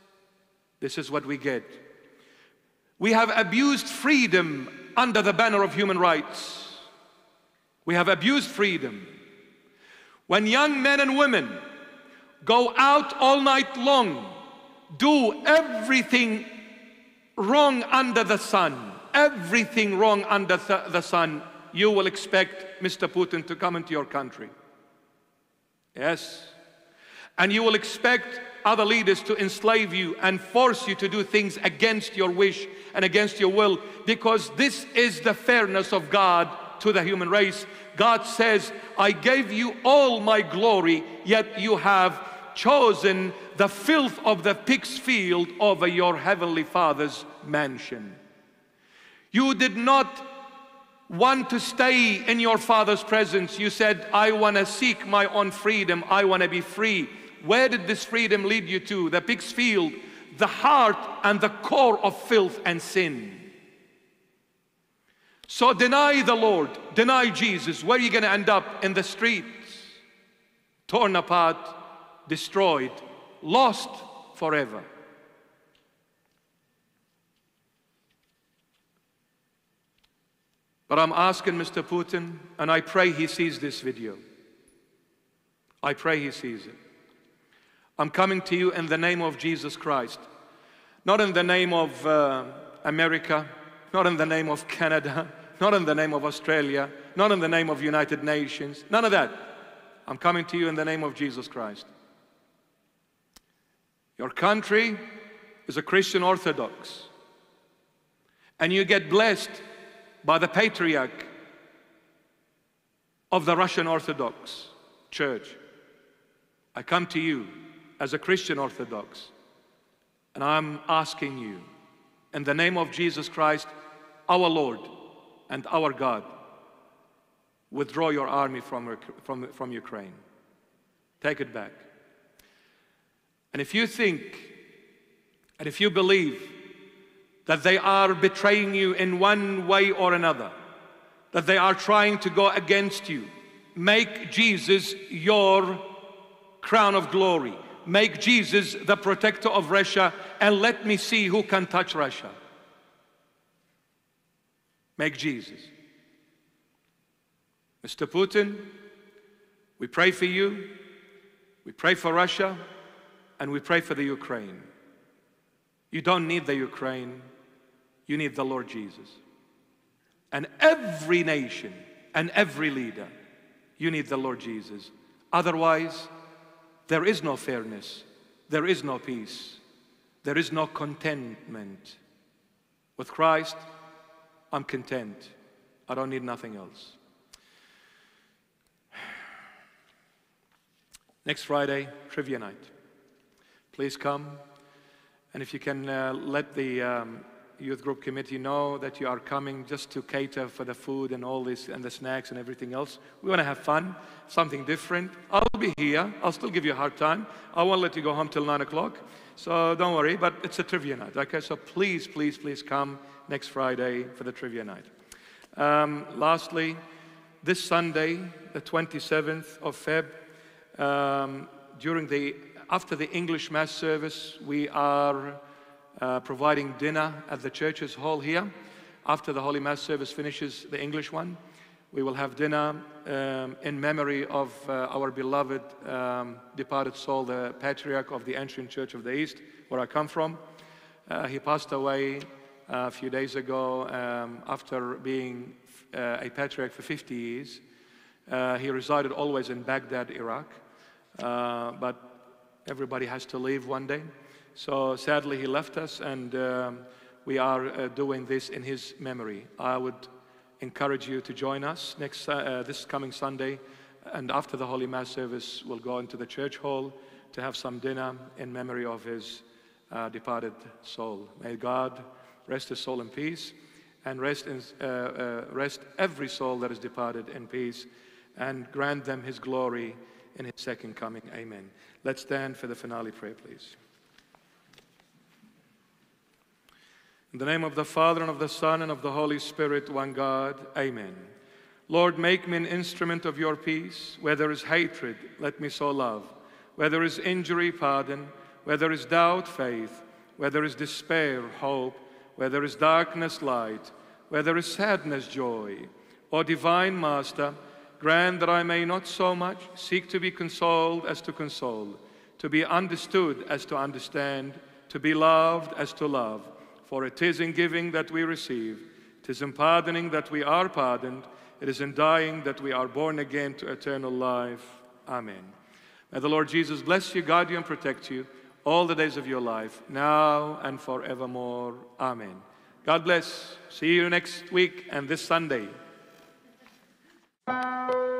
This is what we get. We have abused freedom under the banner of human rights. We have abused freedom. When young men and women go out all night long, do everything wrong under the sun, everything wrong under th the sun, you will expect Mister Putin to come into your country. Yes. And you will expect other leaders to enslave you and force you to do things against your wish and against your will, because this is the fairness of God to the human race. God says, I gave you all my glory, yet you have chosen the filth of the pig's field over your heavenly Father's mansion. You did not want to stay in your Father's presence. You said, I want to seek my own freedom. I want to be free. Where did this freedom lead you to? The pig's field, the heart and the core of filth and sin. So deny the Lord, deny Jesus. Where are you going to end up? In the streets, torn apart, destroyed, lost forever. But I'm asking Mister Putin, and I pray he sees this video. I pray he sees it. I'm coming to you in the name of Jesus Christ. Not in the name of uh, America, not in the name of Canada, not in the name of Australia, not in the name of United Nations, none of that. I'm coming to you in the name of Jesus Christ. Your country is a Christian Orthodox, and you get blessed by the patriarch of the Russian Orthodox Church. I come to you as a Christian Orthodox, and I'm asking you, in the name of Jesus Christ, our Lord and our God, withdraw your army from, from, from Ukraine. Take it back. And if you think, and if you believe that they are betraying you in one way or another, that they are trying to go against you, make Jesus your crown of glory. Make Jesus the protector of Russia, and let me see who can touch Russia. Make Jesus. Mister Putin, we pray for you, we pray for Russia, and we pray for the Ukraine. You don't need the Ukraine, you need the Lord Jesus. And every nation and every leader, you need the Lord Jesus. Otherwise, there is no fairness, there is no peace, there is no contentment. With Christ, I'm content. I don't need nothing else. Next Friday, trivia night. Please come. And if you can uh, let the um, youth group committee know that you are coming, just to cater for the food and all this and the snacks and everything else. We want to have fun, something different. I'll be here. I'll still give you a hard time. I won't let you go home till nine o'clock. So don't worry, but it's a trivia night. Okay, so please, please, please come next Friday for the trivia night. Um, lastly, this Sunday, the twenty-seventh of February, um, during the after the English Mass service, we are uh, providing dinner at the church's hall here. After the Holy Mass service finishes, the English one, we will have dinner um, in memory of uh, our beloved um, departed soul, the Patriarch of the Ancient Church of the East, where I come from. Uh, he passed away uh, a few days ago um, after being uh, a Patriarch for fifty years. Uh, he resided always in Baghdad, Iraq, uh, but everybody has to leave one day. So sadly, he left us, and um, we are uh, doing this in his memory. I would encourage you to join us next uh, this coming Sunday, and after the Holy Mass service, we'll go into the church hall to have some dinner in memory of his uh, departed soul. May God rest his soul in peace, and rest, in, uh, uh, rest every soul that is departed in peace, and grant them his glory in his second coming. Amen. Let's stand for the finale prayer, please. In the name of the Father, and of the Son, and of the Holy Spirit, one God. Amen. Lord, make me an instrument of your peace. Where there is hatred, let me sow love. Where there is injury, pardon. Where there is doubt, faith. Where there is despair, hope. Where there is darkness, light. Where there is sadness, joy. O divine Master, grant that I may not so much seek to be consoled as to console, to be understood as to understand, to be loved as to love. For it is in giving that we receive, it is in pardoning that we are pardoned, it is in dying that we are born again to eternal life. Amen. May the Lord Jesus bless you, guard you, and protect you all the days of your life, now and forevermore. Amen. God bless. See you next week and this Sunday.